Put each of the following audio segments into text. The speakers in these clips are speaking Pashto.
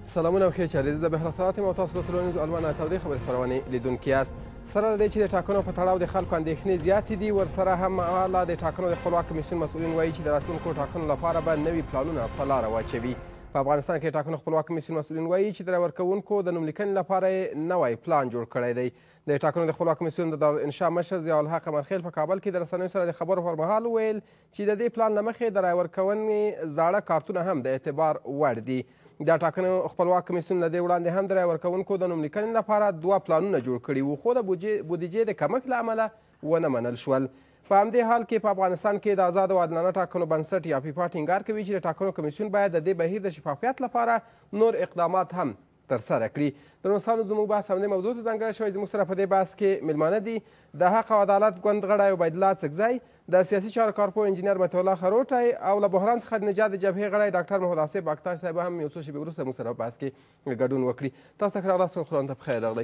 سلامونه او ښې چارې. زه زبی سادات یم او تاسو د تولونیوز المان تودې خبرې خپرونې لیدونکي یاست. سره له دې چې د ټاکنو په تړاو د خلکو اندېښنې زیاتې دي، ورسره هم حاله د ټاکنو د خپلواک کمیسیون مسؤلین وایي چې د راتلونکو ټاکنو لپاره به نوي پلانونه په لاره واچوي. په افغانستان کې د ټاکنو خپلواک کمیسیون مسؤلین وایي چې د راورکوونکو د نوملیکنې لپاره یې نوی پلان جوړ کړی دی. د ټاکنو د خپلواک کمیسیون د دارالانشا مشر ضیاءالحق قمرخیل په کابل کې د رسنیو سره د خبرو پر مهال وویل چې د دې پلان له مخې د راورکونې زاړه کارتونه هم د اعتبار وړ دي. د ټاکنو خپلواک کمیسیون له دې وړاندې هم د رایې ورکوونکو د نوملیکنې لپاره 2 پلانونه جوړ کړي وو، خو د بودیجې د کمښت له امله ونه منل شول. په همدې حال کې په افغانستان کې د آزاد او عادلانه ټاکنو بنسټ یا فیفا ټینګار کوي چې د ټاکنو کمیسیون باید د دې بهیر د شفافیت لپاره نور اقدامات هم ترسره کړي. درنوستانو زموږ بحث همدې موضوع ته ځانګړی شوی. زموږ سره په دې بحث کې میلمانه دي د حق او عدالت ګوند غړی عبیدالله څکزی، د سیاسي چارو کارپوه انجینر مطیع الله خروټی او له بحران څخه د نجات د جبهې غړی ډاکټر محمد آصف باکتاش صاحب هم یو څو شېبې وروسته موږ سره په بحث کې ګډون وکړي. تاسو ته ښه راغلاست او خپلوانو ته پخیر راغلی.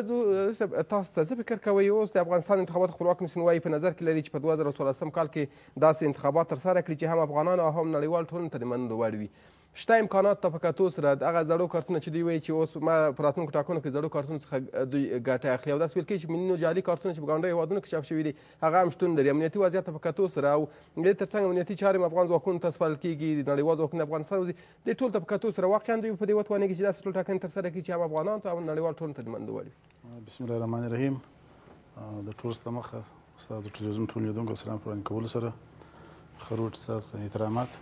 تاسو ته څه فکر کوئ اوس د افغانستان انتخابات خپلواک کمیسیون وایي په نظر کې لري چې په 2014 کال کې داسې انتخابات ترسره کړي چې هم افغانانو او هم نړیوال ټولنې ته د منلو وړ وي. شته امکانات ته په کتو سره دغه زړو کارتونه چې دوی وایي چې اوس په راتلونکو ټاکنو کې زړو کارتونو څخه دوی ګټه اخلي او داسې ویل کېږي چې ملي جعلي کارتونه چې په ګاونډیو هېوادونو کې چاپ شوي دي هغه هم شتون لري. امنیتي وضعیت ته په کتو سره او دې تر څنګ امنیتي چارې افغان ځواکونو ته سپارل کېږي، نړیوال ځواکونه افغانستان وځي، دې ټول ته په کتو سره واقعا دوی په دې وتوانېږي چې داسې ټول ټاکنې ترسره کړي چې هم افغانانو ته او نړیوال ټولنې ته د منلو وړ وي. بسم الله الرحمن الرحیم. د ټول څه مخه ستاسو د ټلویزیون ټول لیدونکو سلام په وړاندې کولو سره خروټ ستاسو ته احترامات.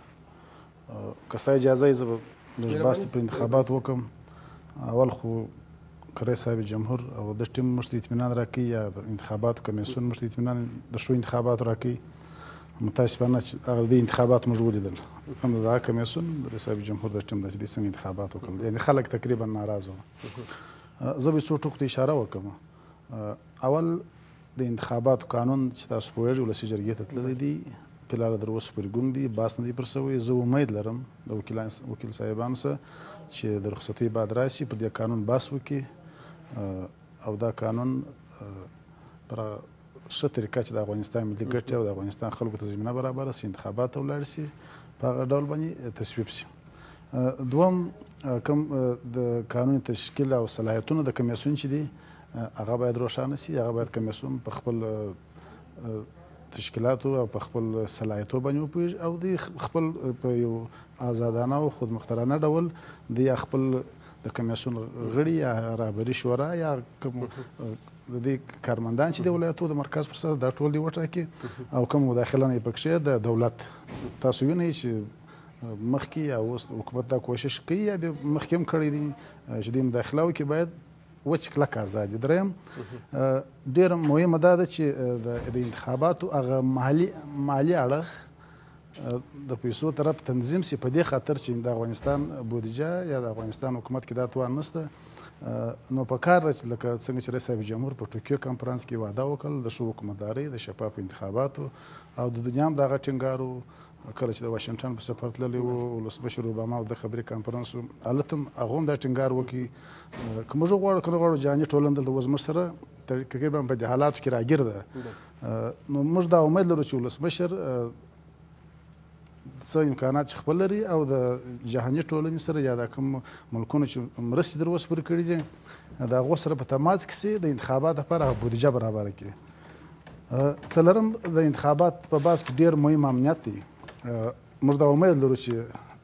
که ستا اجازه یې زه به لږ بحث په انتخابات وکړم. اول خو کرۍ صاحب جمهور او د ټیم موږ ته اطمینان راکوي یا د انتخاباتو کمیسیون موږ ته اطمینان د ښو انتخاباتو راکوي. متاسفانه چې هغه د انتخابات موږ ولیدل، هم د دغه کمیسیون د صاحب جمهور د ټیم ده چې دوی څنګه انتخابات وکړل، یعنې خلک تقریبا ناراضه وو. زه به څو ټکو ته اشاره وکړم. اول د انتخاباتو قانون چې تاسو پوهېږئ ولسي جرګې ته تللی دی، فلحاله در اوسه پورې ګونګ دي، بحث نه دی پر سوی. زه امید لرم د وکیل صاحبانو څخه چې د رخصتۍ بعد راشي په دې قانون بحث وکړي او دا قانون پر ښه طریقه چې د افغانستان ملي ګټې او د افغانستان خلکو ته زمینه برابره شي، انتخابات ته ولاړ شي، په هغه ډول باندې تصویب شي. دوم کوم د قانون تشکیل او صلاحیتونه د کمیسیون چې دي هغه باید روښانه شي. هغه باید کمیسیون په خپل تشکیلاتو او په خپل صلاحیتو باندې وپوهېږي او دوی خپل په یو آزادانه او خودمختارانه ډول دوی خپل د کمیسیون غړي یا رهبري شورا یا کوم د دې کارمندان چې د ولایتو د مرکز پر سر دا ټول دې وټاکي او کوم مداخله نه پکښې د دولت. تاسو وینئ چې مخکې یا اوس حکومت دا کوشش کوي یا بیا مخکې هم کړی دي چې دوی مداخله وکړي، باید وچ کلک ازادي. دریم ډېره مهمه دا ده چې د انتخاباتو هغه مالي اړخ د پیسو طرف تنظیم سي، په دې خاطر چې د افغانستان بودیجه یا د افغانستان حکومت کې دا توان نشته. نو په کار ده چې لکه څنګه چې رئیس صاحب جمهور په ټوکیو کنفرانس کې وعده وکړل د ښه حکومتدارۍ، د شفافو انتخاباتو او د دنیا هم د هغه ټینګار کله چې د واشنګټن په سفر تللی و ولسمشر اوباما او د خبري کانفرنس هلته هم هغه هم دا ټینګار وکړي که موږ غواړو که نه غواړو جهاني ټولنه دلته اوس موږ سره تقریبا په دې حالاتو کې راګیر ده. نو موږ دا امید لرو چې ولسمشر څه امکانات چې خپل لري او د جهاني ټولنې سره یا د کوم ملکونو چې مرستې در اوسه پورې کړي دي د هغو سره په تماس کې سي د انتخابات لپاره هغه بودیجه برابره کړي. څلورم د انتخابات په بحث کې ډېر مهم امنیت دی. موږ دا امید لرو چې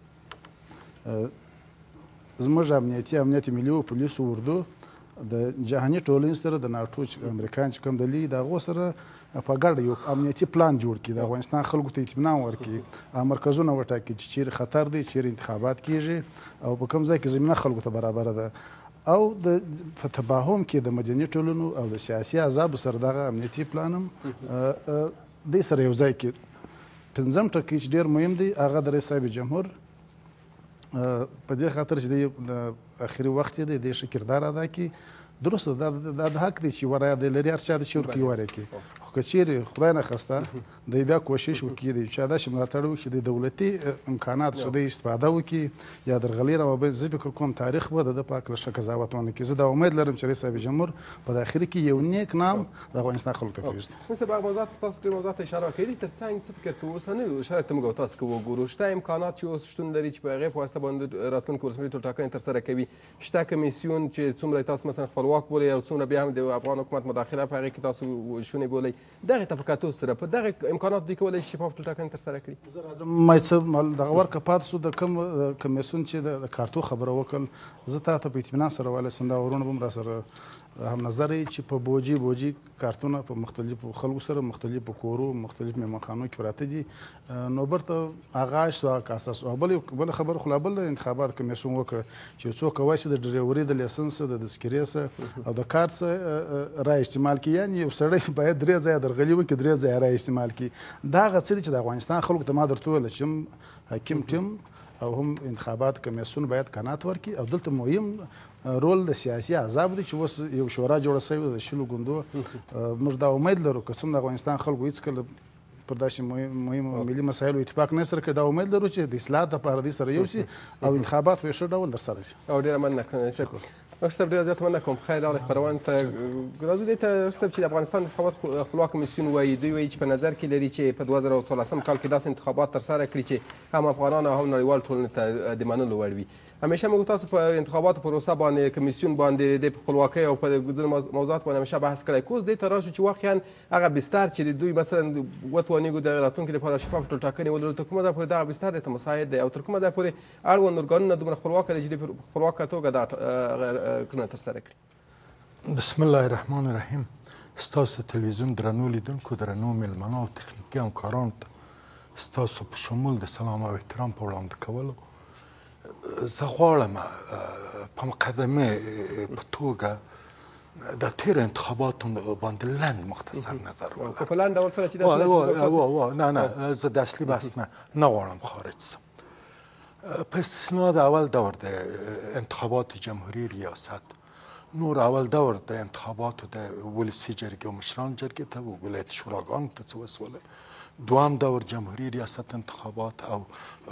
زموږ امنیتي ملي او پولیسو اردو د جهاني ټولنې سره د ناټو چې امریکایان چې کوم دلي د هغو سره په ګډه یو امنیتي پلان جوړ کړي، د افغانستان خلکو ته اطمینان ورکړي، مرکزونه وټاکي چې چیرې خطر دی، چیرې انتخابات کیږي او په کوم ځای کې زمینه خلکو ته برابره ده او د په تفاهم کې د مدني ټولنو او د سیاسي احزابو سره دغه امنیتي پلان هم دې سره یو ځای کې. پنځم ټکی چې ډېر مهم دی هغه د رئیس صاحب جمهور په دې خاطر چې د اخري وخت یې د ښه کردار ادا کړي. درسته دا د حق دی چې ورایه د لري هر چا د چې ورکوي ورکړي، خو که چیرې خدای نخواسته دی بیا کوشش وکړي دی چا داسې ملاتړ وکړي د دولتي امکانات څخه دی استفاده وکړي یا درغلي راوباسي زه فکر کوم تاریخ به د ده په هکله ښه قضاوت ونه کړي زه دا امید لرم چې رئیس صاحب جمهور په داخلي کې یو نیک نام د افغانستان خلکو ته پرېږدي. نن سبا موضوعات تاسو ډېر موضوعات اشاره کړې تر څنګ څه فکر کوو اوسنیو شرایطو موږ او تاسو که وګورو شته امکانات چې اوس شتون لري چې په هغې په واسطه باندې راتلونکو ولسمشر ټاکنې ترسره کوي شته کمیسیون چې څومره تاسو مثلا خپلواک بولئ او څومره بیا هم د افغان حکومت مداخله په هغې کې تاسو شونې بولئ دغې ته په کتو سره په دغه امکاناتو دوی کولی شي شفاف ټاکنې ترسره کړي. زه راځم ما څه دغه ورکه پاتې شو د کوم کمیسیون چې د کارتو خبره وکړل زه تا ته په اطمینان سره ویلی سم دا ورونه به هم راسره هم نظر چې په بوجي کارتونه په مختلفو خلکو سره مختلفو کورو مختلف مېمانخانو کې پراته دي نو برته آغاز شو هغه اساس او بل خبر خو لا بل انتخابات کمیسیون وکړه چې څوک کوای شي د ډریوري د لیسنس د دسکرې او د کارت را استعمال کړي یعنې یو سړی باید درې ځایه درغلي وکړي درې ځایه را استعمال کړي دا هغه څه دي چې د افغانستان خلکو ته ما درته وویله چې هم حاکم ټیم او هم انتخابات کمیسیون باید قناعت ورکړي او دلته مهم رول د سیاسي احزابو دی چې اوس یو شورا جوړه شوې ده د شلو ګوندو موږ دا امید لرو که څومره د افغانستان خلکو هېڅکله پر داسې مهمو ملي مسایلو اتفاق نه سره کړی دا امید لرو چې د اصلاحات دپاره دوی سره یو شي او انتخابات په ښه ډول ترسره شي. او ډېره مننه راشد صاحب ډېره زیاته مننه کوم خیر راغلی خپرونې ته راځو دې ته راشد صاحب چې د افغانستان انتخابات خپلواک کمیسیون وایي دوی وایي چې په نظر کې لري چې په 2014 کال کې داسې انتخابات ترسره کړي چې هم افغانان او هم نړیوال ټولنې ته د منلو وړ وي. همیشه موږ تاسو په انتخاباتو پروسه باندې کمیسیون باندې د خپلواکۍ او په ځینو موضوعات باندې همیشه بحث کړی کوز دې ته راشو چې واقعا هغه بستر چې د دوی مثلا وتوانیږو د راتلونکي لپاره شفاف ټاکنې ولرو تر کومه ځایه پورې دغه بستر ته مساعد دی او تر کومه ځایه پورې اړوند ارګانونه دومره خپلواکه دي چې په خپلواکه توګه دا کړنه ترسره کړي. بسم الله الرحمن الرحیم. ستاسو تلویزیون درنو لیدونکو درنو مېلمنو او تخنیکي همکارانو ته ستاسو په شمول د سلام او احترام په وړاندې کولو زه غواړم په مقدمه په توګه د تېرو انتخاباتو باندې لنډ مختصر نظر ولرم. په لنډ ډول سره چې نه زه د اصلي بحث نه غواړم خارج سم. په استثنا د اول دور د انتخابات جمهوری ریاست نور اول دور د انتخاباتو د ولسي جرګې او مشران جرګې ته و ولایت شوراګانو ته څه وسوله دوام دور جمهوری ریاست انتخابات او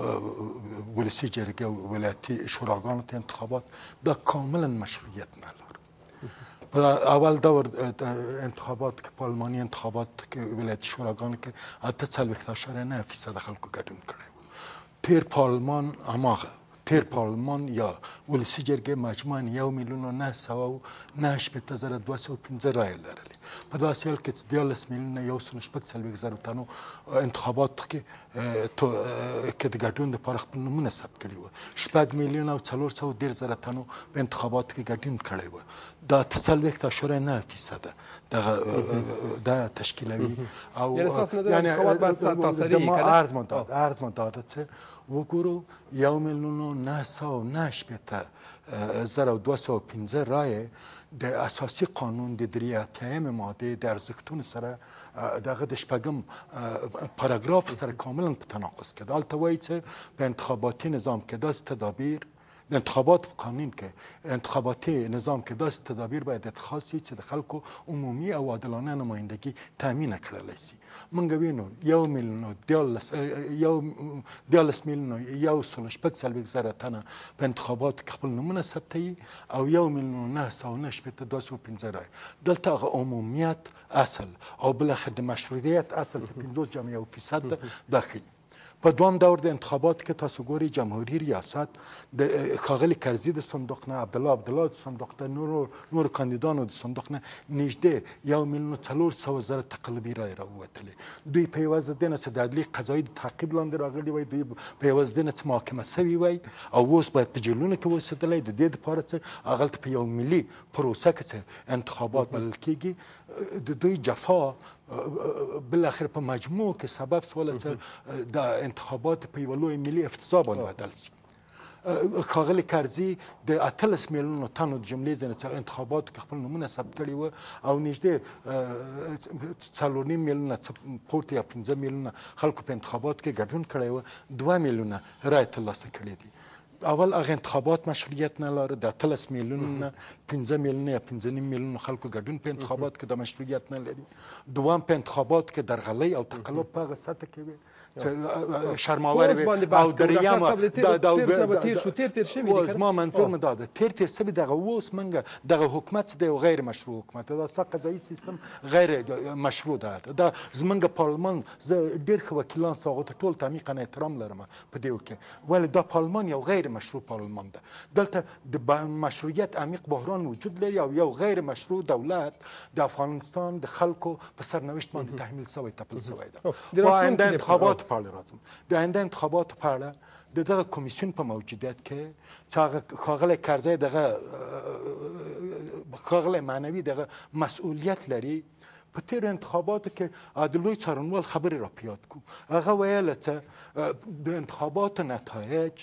ولسي جرګې او ولایتي شوراګانو ته انتخابات دا کاملا مشروعیت نه لري. په اول دور انتخابات کې پارلماني انتخابات کې ولایتي شوراګانو کې 8.9% خلکو ګډون کړی و. تیر پارلمان هماغه تیر پارلمان یا ولسي جرګې مجموعاً 1,998,215 رایې لرلې. په داسې حال کې چې 14,146,000 تنو انتخاباتو کې د ګډون دپاره خپل نومونه ثبت کړي وو. 6,410,000 تنو په انتخاباتو کې ګډون کړی و. دا 4.9% دا تشکیلوي او یعنی عرض منداده چې وګورو 1,998,215 رایې د اساسي قانون د 83 ماده د ارزښتونو سره دغه د 8 پاراګراف سره کاملا په تناقض کې ده. هلته وایي چې په انتخاباتي نظام کې داسې تدابیر د انتخابات په قانون کې انتخاباتي نظام کې داسې تدابیر باید اتخاذ شي چې د خلکو عمومي او عادلانه نمایندګي تامین کړلی شي. موږ وینو 1,14,1,140,000 تنه په انتخاباتو کې خپل نومونه ثبتوي او 1,998,215 رایې. دلته هغه عمومیت اصل او بالاخره د مشروعیت اصل چې 50.1% دا ښیي. په دوام دور د انتخاباتو کې تاسو ګورئ جمهوری ریاست د ښاغلي کرزي د صندوق نه عبدالله د صندوق نه نور کاندیدانو د صندوق نه نږدې 1,400,000 تقلبي رایې راووتلې. دوی په عوض د نه چې د عدلي قضایي د تعقیب لاندې راغلي وای دوی په عوض د نه چې محاکمه سوي وای او اوس باید په جیلونو کې اوسېدلی د دې دپاره چې هغلته په یو ملي پروسه کې چې انتخابات بلل کېږي د دوی جفا بالاخره په مجموع کې سبب شوله چې د انتخابات په یوه لوی ملي افتضاح باندې بدل شي. ښاغلي کرزي د 18 میلیونو تنو د جملې ځینې انتخاباتو کې خپل نومونه ثبت کړي وو او نږدې 4.5 میلیونه پورته یا 15 میلیونه خلکو په انتخاباتو کې ګډون کړی و. 2 میلیونه رایې ترلاسه کړې دي. اول هغه انتخابات مشروعیت نه لاره، د 13 میلیون نه 15 میلیون یا 15 میلیون خلکو ګډون په انتخابات کې د مشروعیت نه لري. دوم په انتخابات کې درغلۍ او تقلب په هغه سطح کې وي چې شرماور وي. او دریم زما منظور مې دا ده تیر شوي دغه اوس موږ دغه حکومت چې دی یو غیر مشروع حکومت دی. دا قضایي سیستم غیر مشروع ده. دا زموږ پارلمان زه ډېر ښه وکیلان ستا هغو ته ټول ته عمیقاً احترام لرم په دې کې، ولې دا پارلمان یو غیر مشروع پارلمان ده. دلته د مشروعیت عمیق بحران وجود لري او یو غیر مشروع دولت د افغانستان د خلکو په سرنوشت باندې تحمیل شوی تپل شوی ده. با آینده انتخابات په اړه راځم. د آینده انتخاباتو په اړه د دغه کمیسیون په موجودیت کې چې هغه ښاغلی کرزی دغه ښاغلی معنوي دغه مسئولیت لري. په تیرو انتخاباتو کې د لوی څارنوال خبرې را په یاد کړو. هغه ویله چې د انتخاباتو نتایج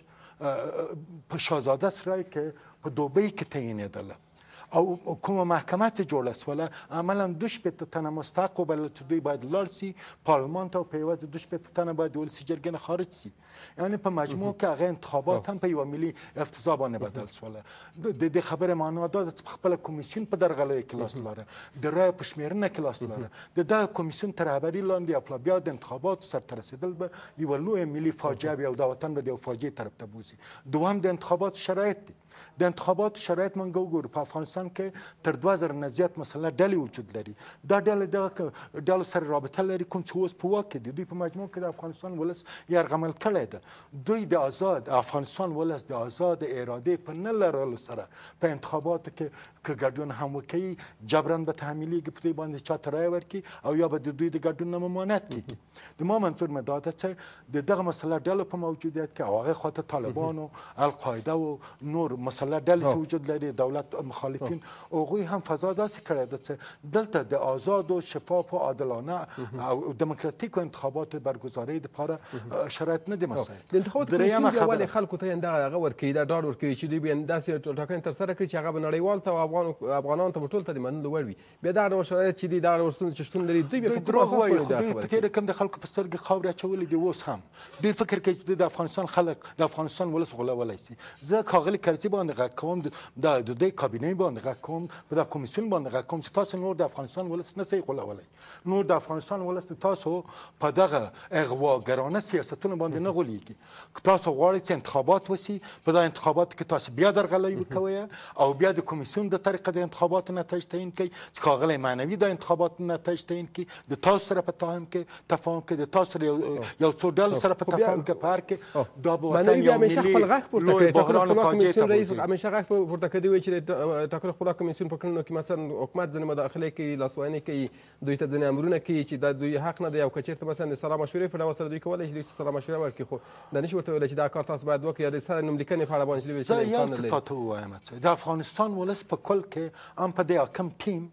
په شاهزاده سرای کې په دوبۍ کې تعیینېدله او کومه محکمه چې جوړه سوله عملا 2 تنه مستحق وبلل چې دوی باید لاړ سي پارلمان ته او په عوض 2 تنه باید د ولسي جرګې نه خارج سي. یعنې په مجموع کې هغه انتخابات هم په یوه ملي افتضاح باندې بدل سوله. د دې خبرې معنا دا ده چې په خپله کمیسیون په درغلیو کې لاس لاره، د رایو په شمېرنه کې لاس لاره. د دغه کمیسیون تر رهبري لاندې بیا د انتخاباتو سرته رسېدل به یوه لویه ملي فاجعه وي او دا وطن به د یو فاجعې طرف ته بوځي. دوم د انتخاباتو شرایط دي. د انتخاباتو شرایط موږ وګورو په افغانستان کې تر 2000 نه زیات مسلح ډلې وجود لري. دا ډلې دغه ډلو سره رابطه لري کوم چې اوس په واک کې دي. دوی په مجموع کې د افغانستان ولس یرغمل کړی ده. دوی د آزاد افغانستان ولس د آزاد ارادې په نه لرلو سره په انتخاباتو کې که ګډون هم وکوي جبرا به تحمیلیږي په دوی باندې چا ته رایه ورکړي او یا به د دوی د ګډون نه ممانعت کېږي. د ما منظور مې دا ده چې د دغه مسلح ډلو په موجودیت کې او هغې خواته طالبان او القاعده او نور مسلح ډلې چې وجود لري دولت مخالفین هغوی هم فضا داسې کړی ده چې دلته د آزادو شفافو عادلانه او دموکراتیکو انتخاباتو برګزارۍ دپاره شرایط نه دي مساعد. د انتخاباتو کمیسیون بیا ولې خلکو ته هغه ورکوي دا ډاډ ورکوي چې دوی بیا داسې ټاکنې ترسره کړي چې هغه به نړیوال ته او افغانانو ته به ټول ته د منلو وړ وي. بیا دا ډول شرایط چې دي دا ډول ستونزې چې شتون لري دوی بیا په کوم اساس باندې دا خبرې کوي؟ په تېره کې هم د خلکو په سترګې خاورې اچولې دي. اوس هم دوی فکر کوي چې د افغانستان خلک د افغانستان ولس غولولی شي. زه ښاغلي کرزي باندې غږ کوم د دوی کابینې باندې غږ کوم په دا کمیسیون باندې غږ کوم چې تاسو نور د افغانستان ولس نه شئ غولولی. نور د افغانستان ولس تاسو په دغه اغواګرانه سیاستونو باندې نه غولیږي. که تاسو غواړئ چې انتخابات وسي په دا انتخاباتو کې تاسو بیا درغلۍ وکوئ او بیا د کمیسیون د طریقه د انتخاباتو نتایج تعیین کړئ چې ښاغلی معنوي د انتخاباتو نتایج تعیین کړي د تاسو سره په تفاهم کې د تاسو سره یو څو ډلو سره په تفاهم کې په هر کې دا به وطن یو ملي لوی بحران فاجعې ته بوځي. همیشه غږ پورته کړی وي چې د ټاکنو خپلواک کمیسیون په کړنو کې مثلا حکومت ځینې مداخلې کوي لاسوهنې کوي دوی ته ځینې امرونه کوي چې دا دوی حق نه دی او که چېرته مثلا د سلا مشورې په ډول سره دوی کولی شي دوی چې سلا مشوره ورکړي خو دا نشي ورته ویلی چې دا کار تاسو باید وکړئ یا د سره نوملیکنې په اړه باندې چې زه یو څه تاته ووایم چې د افغانستان ولس په کل کې هم په دې حاکم ټیم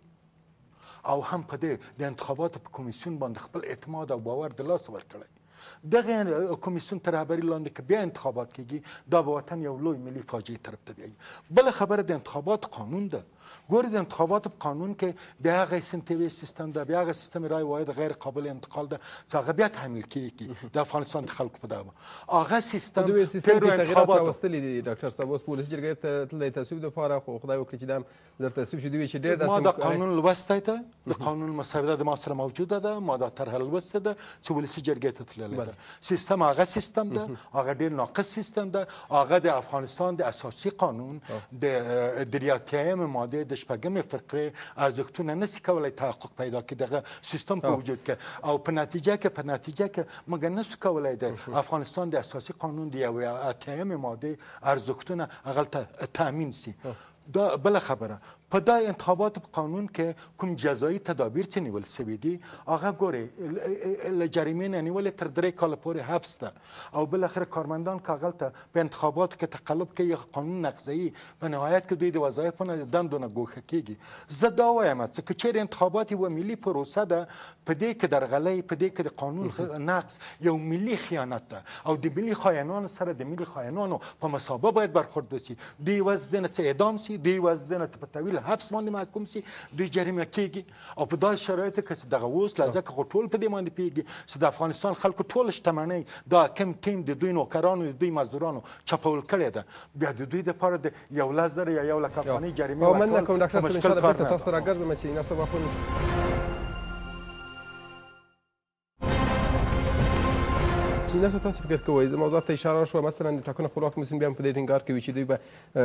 او هم په دې د انتخاباتو په کمیسیون باندې خپل اعتماد او باور د لاسه ورکړی. دغه کمیسیون تر رهبري لاندې که بیا انتخابات کېږي دا به وطن یو لوی ملي فاجعې طرف ته بیایي. بله خبره د انتخاباتو قانون ده. ګورې د انتخاباتو په قانون کې بیا هغه سنتوي سیستم ده، بیا هغه سیستم رای واحد غیر قابل انتقال ده چې هغه بیا تحمیل کېږي د افغانستان د خلکو په دعوه. هغه سیستم تېرو انتخاباتو راوستلي دي ډاکټر صاحب اوس په ولسي جرګې ته تللی تصویب دپاره خو خدای وکړي چې دا هم زر تصویب شي دوی چې ډېر ما دا قانون لوستی ده د قانون مسوده د ما سره موجوده ده ما دا طرحه لوستې ده چې ولسي جرګې ته تللی ده. سیستم هغه سیستم ده هغه ډېر ناقص سیستم ده. هغه د افغانستان د اساسي قانون د 83 ماده د 6 فقرې ارزښتونه نشي کولی تحقق پیدا کړي دغه سیستم په وجود کې او په نتیجه کې موږ نشو کولی د افغانستان د اساسي قانون د 83 ماده ارزښتونه هغلته تامین سي. دا بله خبره په دا انتخاباتو په قانون کې کوم جزایي تدابیر چې نیول سوي دي هغه ګورئ له جریمې نه نیولې تر 3 کاله پورې حبس ده او بالاخره کارمندان که هغلته په انتخاباتو کې تقلب کوي قانون نقضوي په نهایت کې دوی د وظایفو نه د دندو نه ګوښه کېږي. زه دا وایم چې که چیرې انتخابات یوه ملي پروسه ده په دې کې درغلۍ په دې کې د قانون نقض یو ملي خیانت ده او د ملي خاینانو سره د ملي خاینانو په مسابه باید برخورد وشي. دوی یوازې دې نه چې اعدام سي دي دوی یوازې نه په طویل حبس باندې محکوم سي دوی جریمه کیږي او په داسې شرایطو کې چې دغه اوس لا ځکه خو ټول په دې باندې پوهېږي چې د افغانستان خلکو ټوله شتمنۍ دا کم ټیم د دوی نوکرانو د دوی مزدورانو چپول کړې ده بیا د دوی دپاره د 11,000 یا 1,00,000 افغانۍ جریمې مننه کوم ډاکټر صاحب انشاءالله کار بېرته نه تاسو ته راګرځم چې نرسه واخلو چې نرسه تاسو فکر کوئ د موضوعات ته اشاره شوه مثلا د ټاکنو خپلواک کمیسیون بیا هم په دې ټینګار کوي چې دوی به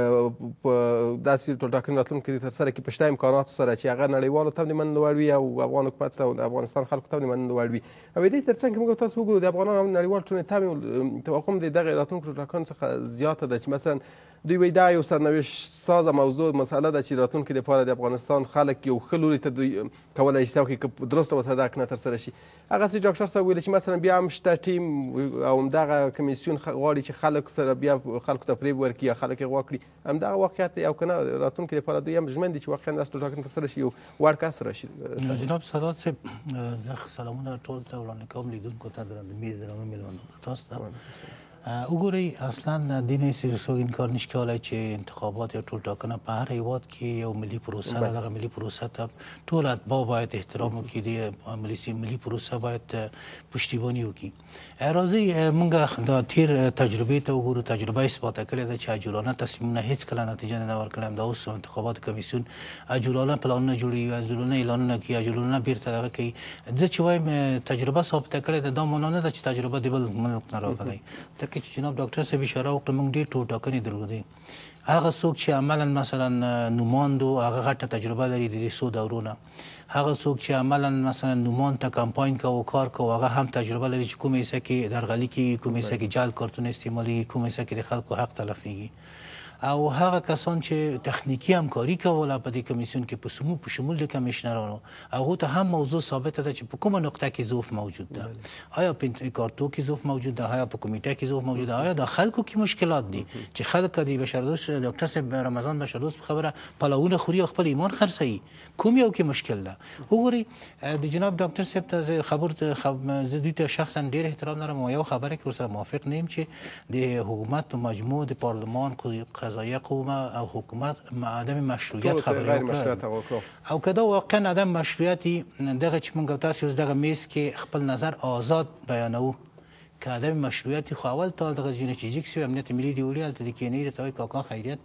په داسې ټولټاکنو راتلونکي کې ترسره کړي په شته امکاناتو سره چې هغه نړیوالو ته هم د منلو وړ وي او افغان حکومت ته او د افغانستان خلکو ته هم د منلو وړ وي او د دې تر څنګ موږ تاسو وګورو د افغانانو هم نړیوال ټولنې ته هم توقع د دغې راتلونکو ټولټاکنو څخه زیاته ده چې مثلا دوی وایي دا یو سرنوشت سازه موضوع مسله ده چې راتلونکي دپاره د افغانستان خلک یو ښه لوري ته دوی کولی شي او که درسته وسه دا کنه ترسره شي هغسې ډاکټر صاحب ویلي چې مثلا بیا هم شته ټیم او همدغه کمیسیون غواړي چې خلک سره بیا خلکو ته فریب ورکړي یا خلک یې غوا کړي همدغه واقعیت دی او که نه راتلونکي دپاره دوی هم ژمن دي چې واقعا داسې ټولټاکنې ترسره شي یو وړ کس راشي جناب سادات صاحب زه سلامونه ټول ته وړاندې کوم لیدونکو ته د میز درنو میلمنو تاسو ته وګورئ اصلا دې نه څوک انکار نشي کولی چې انتخابات یا ټولټاکنه په هر هیواد کې یو ملي پروسه ده دغه ملي پروسه ته ټول اتباع باید احترام وکړي د ملي پروسه باید پشتیباني وکړي راځئ موږ د تیر تجربې ته وګورو تجربه اثباته کړې ده چې عجولانه تصمیمونه هېڅکله نتیجه نه ورکړې همدا اوس انتخابات کمیسیون عجولانه پلانونه جوړوي عجولانه اعلانونه کوي عجولانه بیرته دغه کوي زه چې وایم تجربه ثابته کړې ده دا معنا نه ده چې تجربه د بل ملک نه راغلی که جناب ډاکټر صاحب اشاره وکړه موږ ډېر ټولټاکنې درلودې هغه څوک چې عملا مثلا نوماند و هغه غټه تجربه لري د دې څو دورو نه هغه څوک چې عملا مثلا نوماند ته کمپاین کوي کار کوي هغه هم تجربه لري چې کومه حصه کې درغلي کېږي کومه حصه کې جعل کارتونه استعمالېږي کومه حصه کې د خلکو حق تلفېږي او هغه کسان چې تخنیکی همکاري کوله په دې کمیسیون کې په شمول د کمیشنرانو هغو ته هم موضوع ثابته ده چې په کومه نقطه کې ضعف موجود ده آیا په کارتو کې ضعف موجود ده آیا په کمیټه کې ضعف موجود ده آیا د خلکو کې مشکلات دي چې خلک د بشردوست ډاکټر صاحب رمضان بشردوست خبره پلاونه خوري او خپل ایمان خرڅوي کوم یو کې مشکل ده وګورئ د جناب ډاکټر صاحب ته خبر زه دوی ته شخصا ډېر احترام لرم او یو خبره کې ورسره موافق نه یم چې د حکومت په مجموع د پارلمان قضایه قوه او حکومت عدم مشروعیت خبرې وکړه او که دا واقعا عدم مشروعیتي دغه چې موږ تاسو اوس دغه میز کې خپل نظر آزاد بیانوو که عدم مشروعیتي خو اول تا دغه جینیټیک سوی امنیت ملي دی وړي هلته د کینې ته وایي کاکا خیریت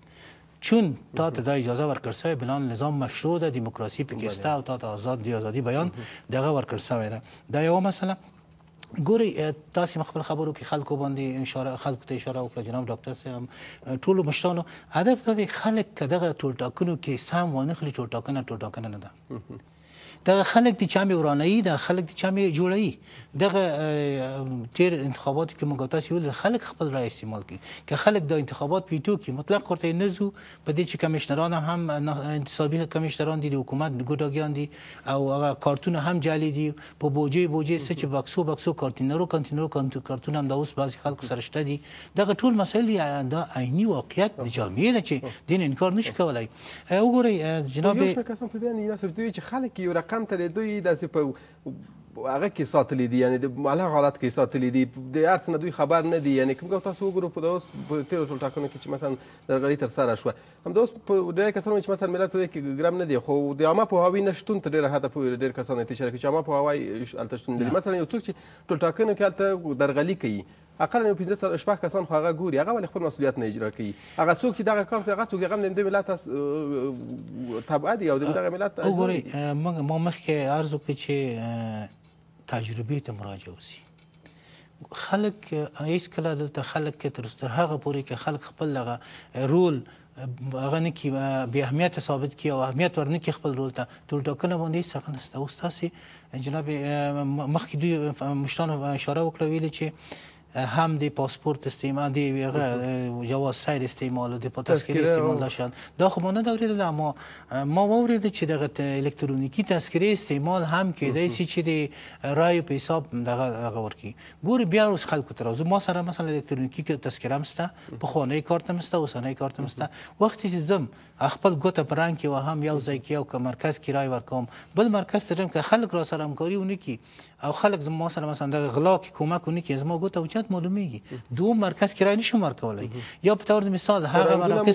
ده چون تا ته دا اجازه ورکړل شوې بنان نظام مشروع ده دیموکراسي پکې شته او تا ته آزادي بیان دغه ورکړل شوی ده دا یوه مسله ګورئ تاسې مخبل خبرو کې خلکو باندې خلکو ته اشاره وکړه جناب ډاکټر صاحب ټولو مشرانو هدف دا دی خلک که دغه ټولټاکنو کې سم وانخلي ټولټاکنه نه ده دغه خلک دي چې مې ورانوي دغه خلک دي چې مې جوړوي دغه تیر انتخاباتو کې موږ تاسې ویل خلک خپل رای استعمال کړي که خلک د انتخابات ویټو کړي مطلق ورته نه ځو په دې چې کمیشنران هم انتصابي کمیشنران دي د حکومت ګوډاګیان دي او هغه کارتونه هم جعلي دي په بوجې څه چې بکسو کارتینرو کارتونه هم د اوس بعضې خلکو سره شته دي دغه ټول مسایل دا عیني واقعیت د جامعې ده چې دین انکار نشي کولی وګورئ جناب یو شمېر کسان په دې اندېښنه دوی چې خلک یو رقم ته د دوی داسې په هغه کې ساتلی دي یعنې د معلق حالت کې ساتلی دي د هر څه نه دوی خبر نه دي یعنې که موږ تاسو وګورو په دا اوس په تېرو ټولټاکنو کې چې مثلا درغلي ترسره شوه همدا اوس په ډېری کسان وایي چې مثلا ملت په دې کې ګرم نه دی خو د عامه پوهاوي نه شتون ته ډېره حده پورې ډېر کسان اشاره کوي چې عامه پوهاوی هلته شتون لري مثلا یو څوک چې ټولټاکنو کې هلته درغلي کوي اقل یو 15 کسان خو هغه ګوري هغه ولې خپل مسؤلیت نه اجرا کوي هغه څوک چې دغه کار کوي هغه څوک هغه د ملت تبعه دي او دغه ملت وګورئ ما مخکې عرض وکړ چې تجربې ته مراجعه وشي خلک هېڅکله دلته خلک تر هغه پورې که خلک خپل دغه رول هغه نه کړي بې اهمیته ثابت کړي او اهمیت ورنه کړي خپل رول ته ټولټاکنه باندې هېڅ هغه نشته اوس تاسې جناب مخکې دوی مشرانو اشاره وکړه ویلې چې هم د پاسپورت استعمال د جواز سیر استعمال د تذکره استعمال داشتن دا خو ما نه اوریدل اما ما اوریدل چې دغه الکترونیکی تذکره استعمال هم کېدای شي چې د رای په حساب دغه ورکی ګوري بیا اوس خلکو ته راځو ما سره مثلا الکترونیکی تذکره مسته په خانه کارت مسته اوسنۍ کارت مسته وخت چې زم خپل ګوته په رنګ کې و هم یو ځای کې او که مرکز کې رای ورکوم بل مرکز ته ځم که خلک را سره همکاري ونه کړي او خلک زما سره مثلا دغه غلا کې کومک ونه کړي زما ګوته اوچت حالت معلومیږي دوم مرکز کې رای نشم ورکولی یا په طور د مثال هغه مراکز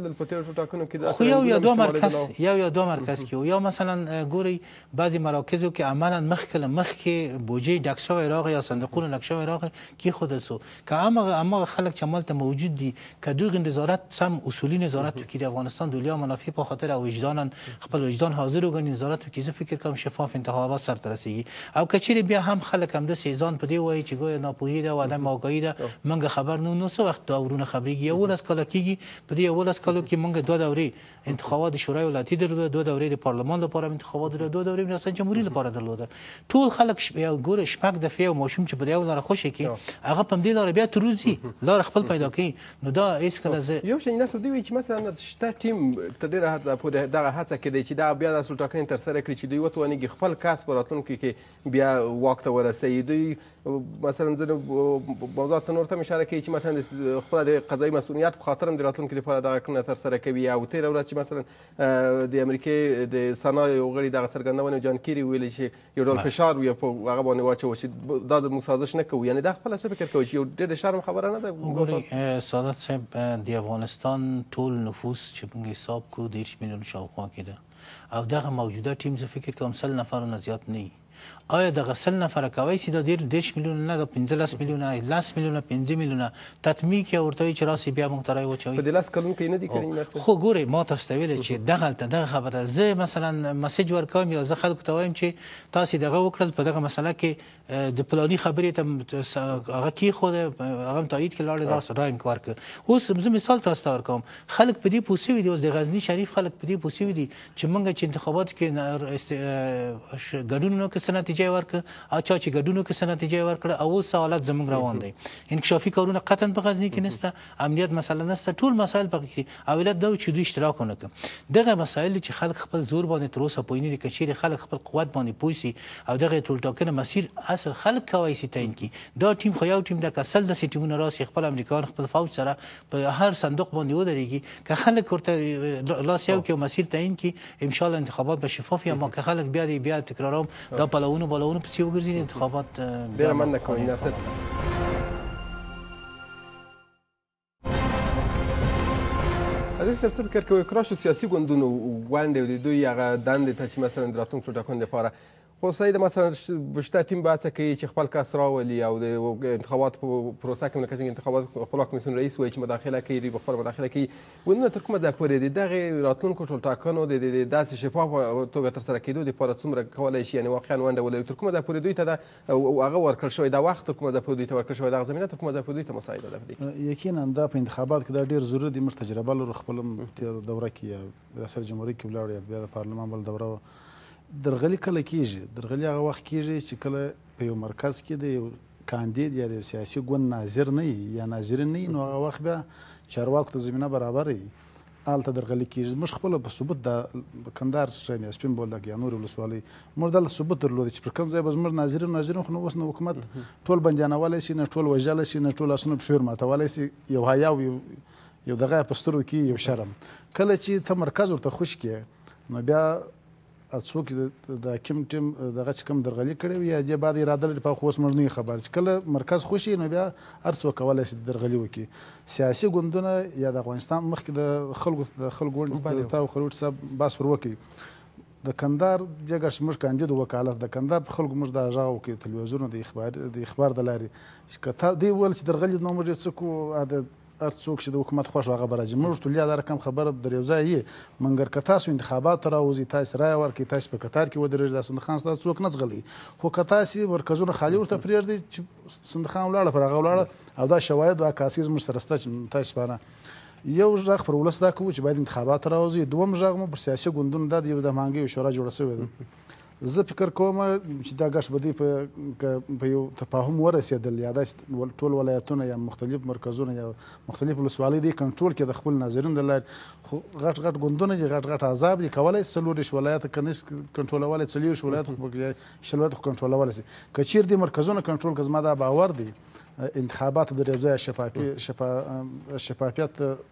کې خو یو یا دوه مرکز کې یا مثلا ګورئ بعضې مراکزو کې عملا مخکې بوجې ډک شوی راغی یا صندوقونه ډک شوی راغی کېښودل سو که هماغه خلک چې همالته موجود دي که دوی نظارت سم اصولي نظارت وکړي د افغانستان د علیا منافع په خاطر او وجدانا خپل وجدان حاضر وګڼي نظارت وکړي زه فکر کوم شفاف انتخابات سرته رسیږي او که چیرې بیا هم خلک همداسې ځان په دې وایي چې ګویا ناپوهي ده او عدم آګاهي ده موږ خبر نه نو څه وخت دورونه خبرېږي 11 کاله کېږي په دې 11 کالو کې موږ 2 دورې انتخابات شورای ولایتي درلوده 2 دورې د پارلمان لپاره انتخابات درلوده 2 دورې ریاست جمهوریت لپاره درلوده ټول خلک یو ګوره شپږ دفعې یو ماشوم چې په دې لاره خوشې کړي هغه په همدې لاره بیا تروزي لاره خپل پیدا کوي نو دا هېڅکله زه یو شی نصر دوی وایي چې مثلا شته ټیم تر ډېره حده پورې دغه هڅه کوي چې دا بیا د سلټاکنې ترسره کړي چې دوی وتوانېږي خپل کس په راتلونکي کې بیا واک ته ورسوي دوی مثلا ځینې موضوعات ته نور ته اشاره کوي چې مثلا خپله د قضایي مسؤلیت په خاطر هم د راتلونکي لپاره دغه کړنه ترسره کوي او تېره ورځ چې مثلا د امریکې د سنا یو غړي دغه څرګندونې جان کیري ویلي چې یو ډول فشار وي په هغه باندې واچوه چې دا زموږ سازش نه کوو یعنې دا خپله څه فکر کوي چې یو ډېر د شرم خبره نه ده ګورئ سادات صاحب د افغانستان ټول نفوس چې موږ حساب کړو 10 میلیون شاوخوا کې ده او دغه موجوده ټیم زه فکر کوم 100 نفرو نه زیات نه آیا دغه 100 نفره کوی چې دا ډېر 10 میلیونه نه د 15 میلیونه 10 میلیونه 15 میلیونه تطمیع کې ورته وایي چې راسئ بیا موږ ته رای واچوئ په دې 10 کلونو کې نه دي کړي خو ګورئ ما تاسو ته ویلې چې دغلته دغه خبره زه مثلا مسیج ورکوم یا زه خلکو ته وایم چې تاسې دغه وکړل په دغه مسله کې د پلاني خبرې ته هغه کېښوده هغه هم تایید کړې لاړې راس رای مې ورکړه اوس زه مثال تاسو ته ورکوم خلک په دې پوه سوي دي اوس د غزني شریف خلک په دې پوه سوي دي چې موږ چې انتخاباتو کې ګډون ونه کړو څه نتیجه یې ورکړه او چا چې ګډون وکړو څه نتیجه یې ورکړه او اوس حالت زموږ روان دی انکشافي کارونه قطعا په غزني کې نشته امنیت مسله نشته ټول مسایل پکې دي او علت دا چې دوی اشتراک ونه کړي دغه مسایل چې خلک خپل زور باندې تر اوسه پوه نه دي که چیرې خلک خپل قوت باندې پوه سي او دغه ټولټاکنه مسیر اصل خلک کولی سي تعیین کړي دا ټیم خو یو ټیم ده که 100 داسې ټیمونه راسي خپل امریکایان خپل فوج سره په هر صندوق باندې ودرېږي که خلک ورته لاس یو کړي او مسیر تعیین کړي انشاءالله انتخابات به شفاف وي اما که خلک بیا تکراروم دا پلوونو پسې وګرځي انتخابات ډېره مننه کوم ناصر حضرت صاحب څه فکر کوئ که راشو سیاسي ګوندونو ونډې او د دوی هغه دندې ته چې مثلا د راتلونکو ټاکنو لپاره خو صحیح ده مثلا شته ټیم به هڅه کوي چې خپل کس راولي او د انتخاباتو په پروسه کې لکه څنګه انتخابات خپلواک کمیسیون رئیس وایي چې مداخله کوي دوی به خپله مداخله کوي ګوندونه تر کومه ځایه پورې د دغې راتلونکو ټولټاکنو د داسې شفافه توګه ترسره کېدو دپاره څومره کولی شي یعنې واقعا ونډه ولري تر کومه ځایه پورې دوی ته دا هغه ورکړل شوی دا وخت تر کومه ځایه پورې دوی ته ورکړل شوی دغه زمینه تر کومه ځایه پورې دوی ته مساعده ده په دې یقینا دا په انتخاباتو کې دا ډېر ضروري دي موږ تجربه لرو خپل دوره کې یا ریاست جمهوري کې ولاړو یا بیا د پارلمان بل دوره درغلي کله کېږي درغلي هغه وخت کېږي چې کله په یو مرکز کې د یو کاندید یا د سیاسي ګوند ناظر نه وي یا ناظرین نه وي نو هغه وخت بیا چارواکو ته زمینه برابره وي هلته درغلي کېږي زموږ خپله په ثبوت د کندهار شاید یا سپین بولدک یا نورې ولسوالۍ موږ دلته ثبوت درلودی چې پر کوم ځای به زموږ ناظرین خو نو اوس نو حکومت ټول بندیانولی شي نه ټول وژلی شي نه ټول اسونه په شور ماتولی شي یو حیا یو دغه په سترګو کې یو شرم کله چې ته مرکز ورته خوش کړې نو بیا څوک د حاکم ټیم دغه چې کوم درغلي کړې وي یا دې بعد اراده لري په خو اوس موږ نه یو خبر چې کله مرکز خوش شي نو بیا هر څوک کولی شي درغلي وکړي سیاسي ګوندونه یا د افغانستان مخکې د خلکو د تاو خروټ صاحب بحث پر وکړي د کندهار دغه زموږ کاندید وکالت د کندهار په خلکو موږ دا غږ وکړو تلویزیون د اخبار د لارې چې که دوی وویل چې درغلي نو موږ څه کوو هر څوک چې د حکومت خوښ هغه به راځي موږ ټولیا دا رقم خبره در یو ځای یې مګر که تاسو انتخابات ته راوځئ تاسو رایه ورکړئ تاسو په قطار کې ودرېږئ دا صندوقخان ستاسو څوک نه ځغلي خو که تاسې مرکزونه خالي ورته پرېږدئ چې صندوقخان ولاړه پر هغه ولاړه او دا شواهد او عکاسي زموږ سره شته چې تاسو سپاره یو غږ پر ولس دا کوو چې باید انتخابات ته راوځئ دوم غږ مو پر سیاسي ګوندونو دا د یو د مهنګۍ شورا جوړه شوې ده زه فکر کوم چې دا غږ به دوی په یو تفاهم ورسېدل یا داسې ټول ولایتونه یا مختلف مرکزونه یا مختلف ولسوالۍ دوی کنټرول کړي د خپل ناظرین د لارې خو غټ ګوندونه دي غټ احزاب دي کولی شي 40 ولایته که نشي کنټرولولی 40 ولایته خو کنټرولولی شي که چیرې دې مرکزونه کنټرول کړه زما دا باور دی انتخابات به د یو ځای شفافیت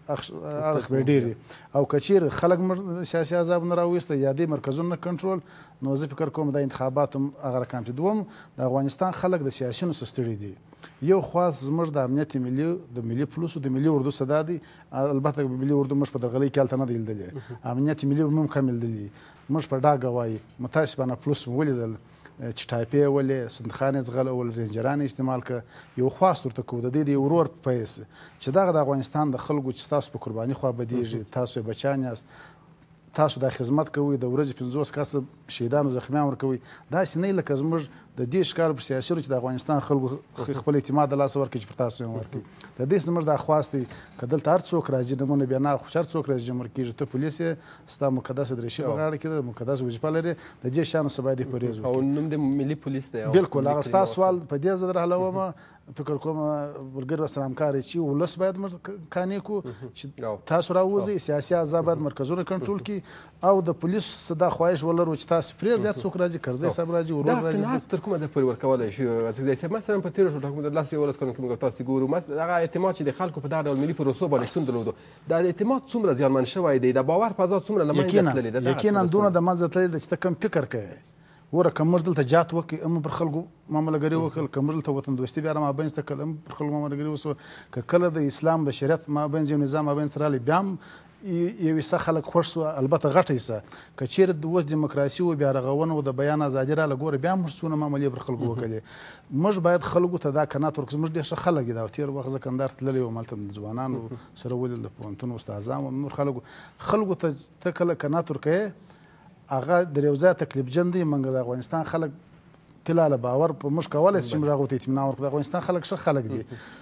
اړخ به ډېر وي او که چیرې خلک سیاسي عذابونه راوویسته یا دې مرکزونه کنټرول نو زه فکر کوم دا انتخابات هم هغه رقم چې دوم د افغانستان خلک د سیاسیونو څخه ستړي دي یو خاص زموږ د امنیت ملي د ملي پولیسو د ملي اردو څه دا دی البته ملي اردو موږ په درغلۍ کې هلته نه دی لیدلی امنیت ملي هم کم لیدلي موږ په ډاګه وایي متاسفانه پولیس مو ولیدل چې ټایپې ولې صندوقخان یې ځغلول رینجران یې استعمال کړه یو خواست ورته کوو د دې د ورور په حیث چې دغه د افغانستان د خلکو چې تاسو په قرباني خوا بدیږي تاسو یې بچیان یاست تاسو دا خدمت کوئ د ورځې 50 کسه شهیدانو زخمیان ورکوئ داسې نه لکه زموږ د دې ښکار پر سیاسیونو چې د افغانستان خلکو خپل اعتماد د لاسه ورکړي چې پر تاسو یې ورکړي د دې زموږ دا خواست دی که دلته هر څوک راځي نمونه بیا نه خو هر څوک راځي جمع کېږي ته پولیس یې ستا مقدسه دریشي په غاړه کې ده مقدسه وظیفه لرې د دې شیانو څخه باید پرهیز وکړي او نوم د ملي پولیس دی بلکل هغه ستا سوال په دې زه در حلومه فکر کوم ورګر سره همکاري چې ولس باید قانع کړو چې تاسو راوځئ سیاسي احزاب باید مرکزونه کنټرول کړي او د پولیس دا خواهش ولرو چې تاسو پرېږدئ هر څوک راځي کرزی صاحب راځي ورور راځي دا قناعت تر کومه ځایه پورې ورکولی شو مثلا په تېرو ټاکنو د 11 کلونو کې موږ تاسو ګورو هغه اعتماد چې د خلکو په دغه ډول ملي پروسو باندې شتون درلودو دا اعتماد څومره زیانمن شوی دی د باور فضا څومره له منځه تللې ده یقینا دونه د منځه تللې ده چې ته کم فکر کوې وره که موږ دلته جات وکړي هم پر خلکو معاملهګري وکړل که موږ دلته وطن دوستي بیا رامابینځ ته کړل هم پر خلکو معاملهګري وسوه که کله د اسلام د شریعت مابینځ یو نظام مابینځ ته راغلی بیا هم یو حصه خلک خوښ سوه البته غټه حصه که چیرې اوس دیموکراسي و بیا رغونه و د بیان ازادي راغله ګوره بیا هم موږ څونه معاملې پر خلکو وکړلې موږ باید خلکو ته دا قناعت ورکړو زموږ ډېر ښه خلک دي دا تېر وخت زه کندهار تللی وم هلته ځوانانو سره ولیدل د پوهنتون استادان و نور خلکو ته ته کله قناعت ورکوې هغه د یو ځای تکلیفجن دی موږ د افغانستان خلک فلحاله باور په موږ کولی شو چې موږ هغو ته اطمینان ورکړو د افغانستان خلک ښه خلک دي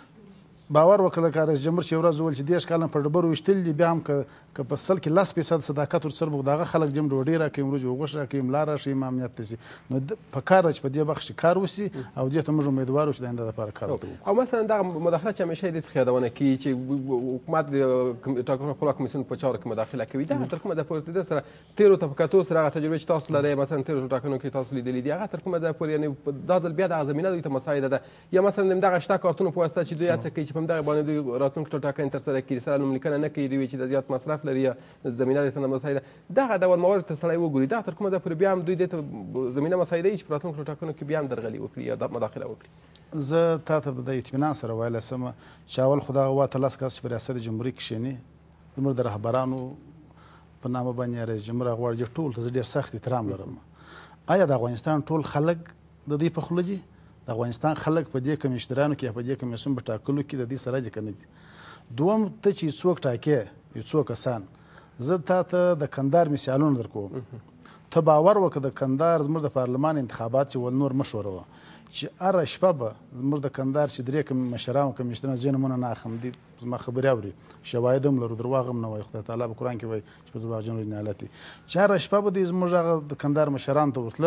باور وکړه که رئیس جمهور چې یو ورځ وویل چې 10 کاله په ډبرو ویشتلي دي بیا هم که په سل کې 10% صداقت ورسره وکړو د هغه خلک جم ډوډۍ راکوي وریجې وغوښه راکوي ملا راشي امامنیت ته شي نو په کار ده چې په دې بخش کې کار وشي او دې ته موږ امیدوار یو چې د آینده لپاره کار وکړو او مثلا دغه مداخله چې همیشه دې څخه یادونه کیږي چې حکومت د ټاکنو خپلواک کمیسیون په چارو کې مداخله کوي دغه تر کومه ځایه پورې د سره تېرو طبقاتو سره هغه تجربې چې تاسو لرئ مثلا تېرو ټاکنو کې تاسو لیدلي دي هغه تر کومه ځایه پورې یعنې دا ځل بیا دغه زمینه دوی ته مساعده ده یا مثلا همدغه شته کارتونو په واسطه چې دوی هڅه کوي چې په همدغه باندې دوی راتلونکي ټاکنې ترسره کړي سره نوملیکنه نه کوي دوی چې د زیات مصرف لري یا زمینه دې ته نه مساعده دغه ډول موارد ته سړی وګوري دا تر کومه ځایه پورې بیا هم دوی دې ته زمینه مساعده وي چې په راتلونکو ټاکنو کې بیا هم درغلي وکړي یا مداخله وکړي زه تا ته د اطمینان سره ویلی شم چې اول خو دغه 13 کس چې په ریاست جمهوري کښېني زموږ د رهبرانو په نامه باندې رئیس جمهور هغه غواړي ټول ته زه ډېر سخت احترام لرم آیا د افغانستان ټول خلک د دوی په خوله دي د افغانستان خلک په دې کمیشنرانو کې یا په دې کمیسیون په ټاکلو کې د دې سره دي که نه دي دوم ته چې څوک ټاکې یو څو کسان زه تا ته د کندهار مثالونه در کوم ته باور وکړه د کندهار زموږ د پارلمان انتخابات چې ول نور مشوره وه چې هره شپه به زموږ د کندهار چې 3 مشران او کمیشنران زه نومونه نه اخلم دي زما خبرې اوري شواهد هم لرو درواغ هم نه وایي خدای تعالی په قرآن کې وایي چې په درواغ جنوری نالت دي چې هره شپه به دوی زموږ هغه د کندهار مشرانو ته ورتله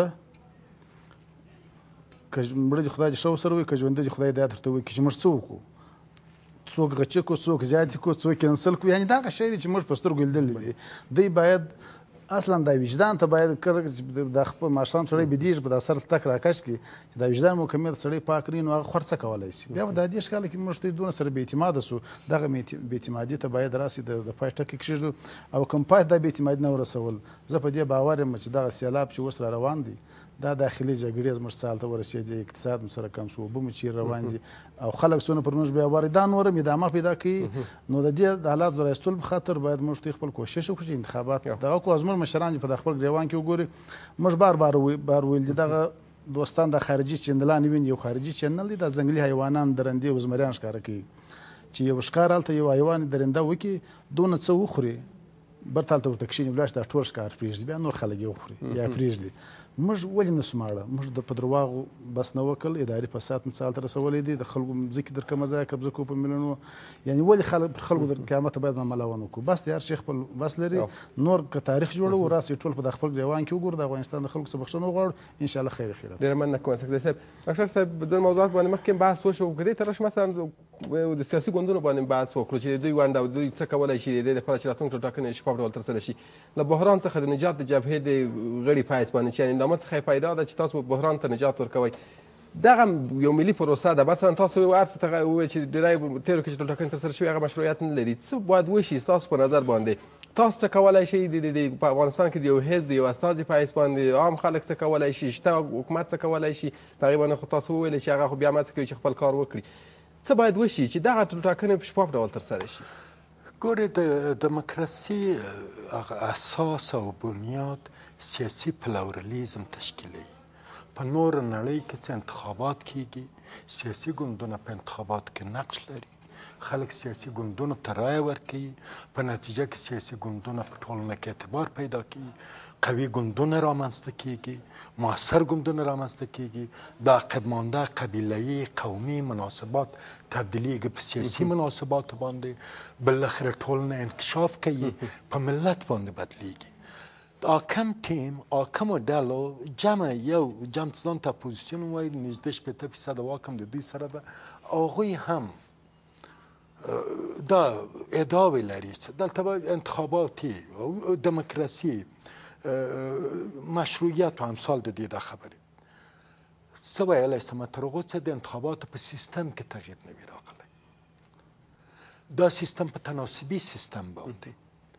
که مړه دي خدای دې ښه ورسره وي که ژوندي دي خدای دې یاد ورته وکړي چې موږ څه وکړو څوک غچ کړو څوک زیات کړو څوک کینسل کړو یعنې دغه شی دی چې موږ په سترګو لیدلی دي دوی باید اصلا دا وجدان ته باید د خپل ماښام سړی بېدېږي په دا سر تک راکش کړي چې دا وجدان مکمل سړی پاک کړي نو هغه خور څه کولی شي بیا په دا 10 کاله کې موږ دوی دونه سره بېاعتماده سو دغه بېاعتمادي ته باید راسي د پای ټکی کښېږدو او کوم پای دا بېاعتمادي نه ورسول زه په دې باور یم چې دغه سیلاب چې اوس را روان دی دا داخلي جګړې زموږ څه حال ته ورسېدې اقتصاد مو سره کم شو اوبه مو چیرې روان دي او خلک څونه پر موږ بیا واري دا نور هم ادامه پیدا کوي نو د دې د حالاتو رایستلو په خاطر باید موږ خپل کوشش وکړو چې انتخابات دغه کو زموږ مشران په خپل ګریوان کې وګوري موږ بار ویل دي دغه دوستان د خارجي چینلان ویني یو خارجي چینل دی د ځنګلي حیوانان درندې او زمریان ښکاره کوي چې یو ښکار هلته یو حیوان درنده وکړي دونه څه وخوري برته هلته ورته کښېني ولاړ دا ټول ښکار پرېږدي بیا نور خلک یې وخوري یا پرېږدي موږ ولې نه سو ماړه موږ په درواغو بس نه وکړل اداري فساد مو څه حال ته رسولی دی د خلکو مځکې در کمه ځایه قبضه کوو په میلیونو یعنې ولې پر خلکو د قیامته باید معامله ونه کړو بس دی هر شی خپل بس لري نور که تاریخ جوړوو راسئ ټول په د خپل ګریوان کې وګورو د افغانستان د خلکو څخه بخښنه وغواړو انشاءالله خیر خیرات ډېره مننه کوم سکرټري صاحب ډاکټر صاحب ځینو موضوعات باندې مخکې بحث وشو که دې ته راشو مثلا د سیاسي ګوندونو باندې بحث وکړو چې دوی ونډه او دوی څه کولی شي د دې لپاره چې راتلونکو ټاکنې شفاف ډول ترسره شي له بحران څخه د نجات د جبهې د غړي په حیث باندې چې یعنې نامه څخه یې پیدا ده چې تاسو بحران ته نجات ورکوئ دغه یو ملي پروسه ده. مثلا تاسو هر څه ته وویل چې ډېری تېرو کې چې ټولټاکنې ترسره شوي هغه مشروعیت نه لري. څه باید وشي ستاسو په نظر باندې؟ تاسو څه کولی شئ په افغانستان کې د یو حزب د یو استازي په حیث باندې؟ عام خلک څه کولی شي؟ شته حکومت څه کولی شي؟ په هغې باندې خو تاسو وویلې چې هغه خو بیا هڅه کوي چې خپل کار وکړي. څه باید وشي چې دغه ټولټاکنې په شفاف ډول ترسره شي؟ ګورې د دموکراسي اساس او بنیاد سیاسي پلورلیزم تشکیلوي. په نور نړۍ کې چې انتخابات کیږي، سیاسي ګوندونه په انتخاباتو کې نقش لري، خلک سیاسي ګوندونو ته رایه ورکوي، په نتیجه کې سیاسي ګوندونه په ټولنه کې اعتبار پیدا کوي، قوي ګوندونه رامنځته کیږي، موثر ګوندونه رامنځته کیږي، د عقب مانده قبیله‌ای قومي مناسبات تبدیلیږي په سیاسي مناسباتو باندې، بالاخره ټولنه انکشاف کوي، په ملت باندې بدلیږي. حاکم ټیم، حاکمو ډلو جمع ځان ته اپوزیسیون وایي، نږدې 80% واک هم د دوی سره ده. هغوی هم دا ادعاوې لري چې دلته به انتخاباتي او دموکراسي مشروعیت و امثال د دې دا خبرې. څه ویلی شم؟ تر هغو څه د انتخاباتو په سیستم کې تغییر نه وي راغلی. دا سیستم په تناسبي سیستم باندې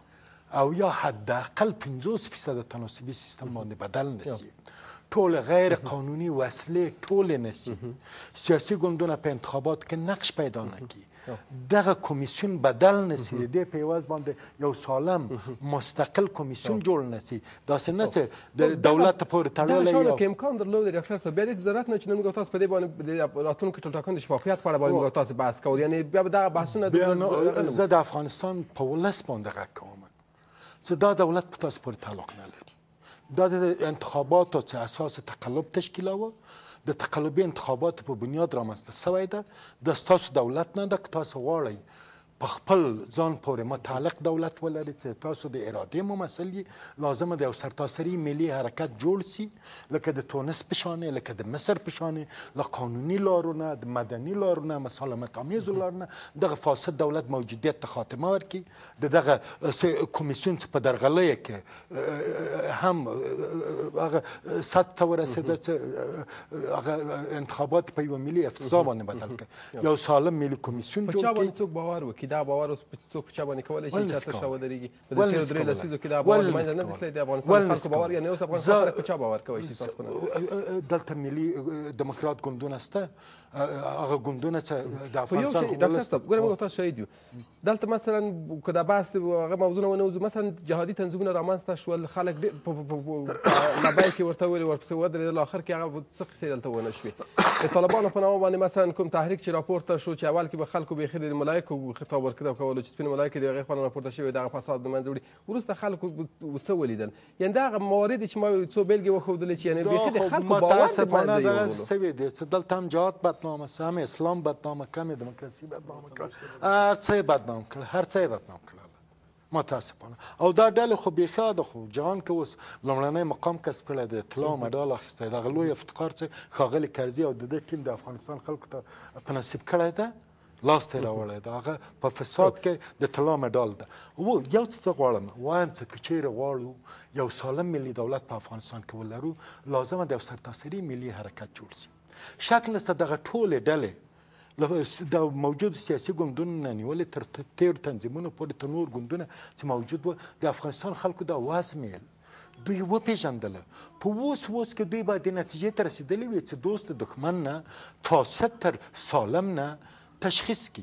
او یا حداقل 50% تناسبي سیستم باندې بدل نشي. ټول غیر قانوني وسلې ټولې نشي. سیاسي ګوندونه په انتخاباتو کې نقش پیدا نه کړي. دغه کمیسیون بدل نشي. د دې په عوض باندې یو سالم مستقل کمیسیون جوړ نشي. داسې نه چې د دولت پورې تړلی دغه شانو که امکان درلود ډاکټر صاحب، بیا دې ضرورت نه چې نن موږ تاسو په دې باندې د راتلونکو ټولټاکنو د شفافیت په اړه باندې موږ تاسو بحث کوو، یعنې بیا به دغه بحثونه زه د افغانستان په ولس باندې غږ کوم چې دا دولت په تاسو پورې تعلق نه لري. دا د انتخاباتو چې اساس تقلب تشکیلوه، د تقلبي انتخاباتو په بنیاد رامنځته سوی ده. د ستاسو دولت نه ده. که تاسو غواړئ په خپل ځان پورې متعلق دولت ولري چې تاسو د ارادې ممثل یې، لازمه د یو سرتاسري ملي حرکت جوړ سي، لکه د تونس په شانې، لکه د مصر په شانې، له قانوني لارو نه، د مدني لارو نه، مسالمت آمیزو لارو نه دغه فاسد دولت موجودیت ته خاتمه ورکړي. د دغه کمیسیون چې په درغلیه کې هم هغه سطح ته ورسېده چې هغه انتخابات په یوه ملي افتضاح باندې بدل کړي. یو سالم ملي کمیسیون جوړ کړي. څوک باور وکړي؟ دا باور اوس څوک په چا باندې کولی شي چې چا تر شا ودرېږي؟ په دې تېرو 3 لسیزو کې دا باور د منځه نه دی تللی. د افغانستان خلکو باور، یعنې اوس افغانستان خلک په چا باور کوی شي ستاسو په نظر؟ دلته ملي دموکرات ګوندونه شته. هغه ګوندونه چې د افغانستان ډاکټر صاحب ګوره موږ تاسو شهید یو. دلته مثلا که دا بحث هغه موضوع نه ونوځو، مثلا جهادي تنظیمونه رامنځته شول، خلک په لبیک کې ورته ویلې، ورپسې ودرېدل، آخر کې هغه څه قصې دلته ونه شوې. د طالبانو په نامه باندې مثلا کوم تحریک چې راپورته شو، چې اول کې به خلکو بیخي د ملایکو خطاب ورکړه کولو چې سپین ملایکې د هغې خوا نه راپورته شوي، دغه فساد د منځه وړي. وروسته خلکو څه ولیدل؟ یعنې دغه موارد چې ما څو بیلګې وښودلې چې یعنې بیخي د خلکو باور د منځه یوړلو. سوي دي چې دلته هم جهاد بدنامه سه، هم اسلام بدنامه کړ، هم دموکراسي بدنامه کړ، هر څه یې بدنام کړل، هر څه یې بدنام کړل متاسفانه. او دا ډلې خو بیخي ده، خو جهان کې اوس لومړنی مقام کسب کړی دی، طلا مډال اخیستی. دغه لوی افتخار چې ښاغلي کرزي او د دې ټیم د افغانستان خلکو ته په نصیب کړی ده، لاس ته یې راوړی ده، هغه په فساد کې د طلا مډال ده. یو څه غواړم وایم چې که چیرې غواړو یو سالم ملي دولت په افغانستان کې ولرو، لازمه د یو سرتاسري ملي حرکت جوړ شي. شک نشته دغه ټولې ډلې د موجود سیاسي ګوندونو نه نیولې تر تېرو تنظیمونو پورې تر نور ګوندونه چې موجود وو، د افغانستان خلکو دا وازمیل، دوی وپېژندله. په اوس کې دوی باید دې نتیجې ته رسېدلي وي چې دوست دښمن نه، فاسد تر سالم نه تشخیص کړي.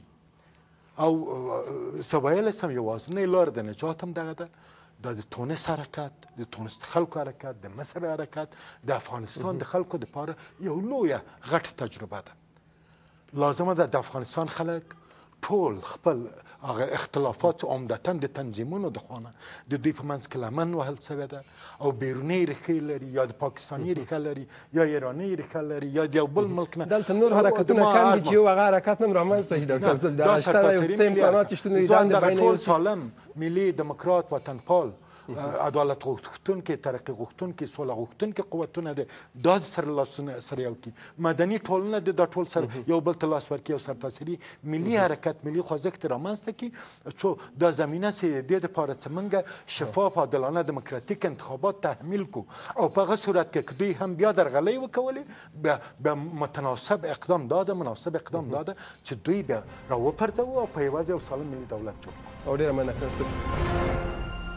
او زه ویلی شم یوازینۍ لار د نجات هم دغه ده. دا د تونس حرکت، د تونس د خلکو حرکت، د مصر حرکت، د افغانستان د خلکو دپاره یو لویه غټه تجربه ده. لازمه ده د افغانستان خلک ټول خپل هغه اختلافات عمدتا د تنظیمونو د خوا نه د دوی په منځ کې لمن وهل شوې ده او بیروني ریښې لري، یا د پاکستاني ریښه لري، یا ایراني ریښه لري، یا د یو بل ملک نه. دلته نور حرکتونه کم دي چې یو هغه حرکت هم رامنځته شي. ډاکټر صاحب دا شته یو څه امکانات شته. ځان دغه ټول سالم ملي دموکرات وطنپال عدالت غوښتونکي ترقي غوښتونکي سوله غوښتونکي قوتونه دي دا سره لاسونه سره یو کړي مدني ټولنه د دا ټول سره یو بل ته لاس ورکړي او سرتاسري ملي حرکت ملي خوځښت رامنځته کړي څو دا زمینه چې د دې دپاره چې موږ شفاف عادلانه دموکراتیک انتخابات تحمیل کړو او په هغه صورت کې که دوی هم بیا درغلۍ وکولې بیا متناسب اقدام دا ده مناسب اقدام دا ده چې دوی بیا راوپرځوو او په یوازې یو سالم ملي دولت جوړ کړو او ډېره مننه کړم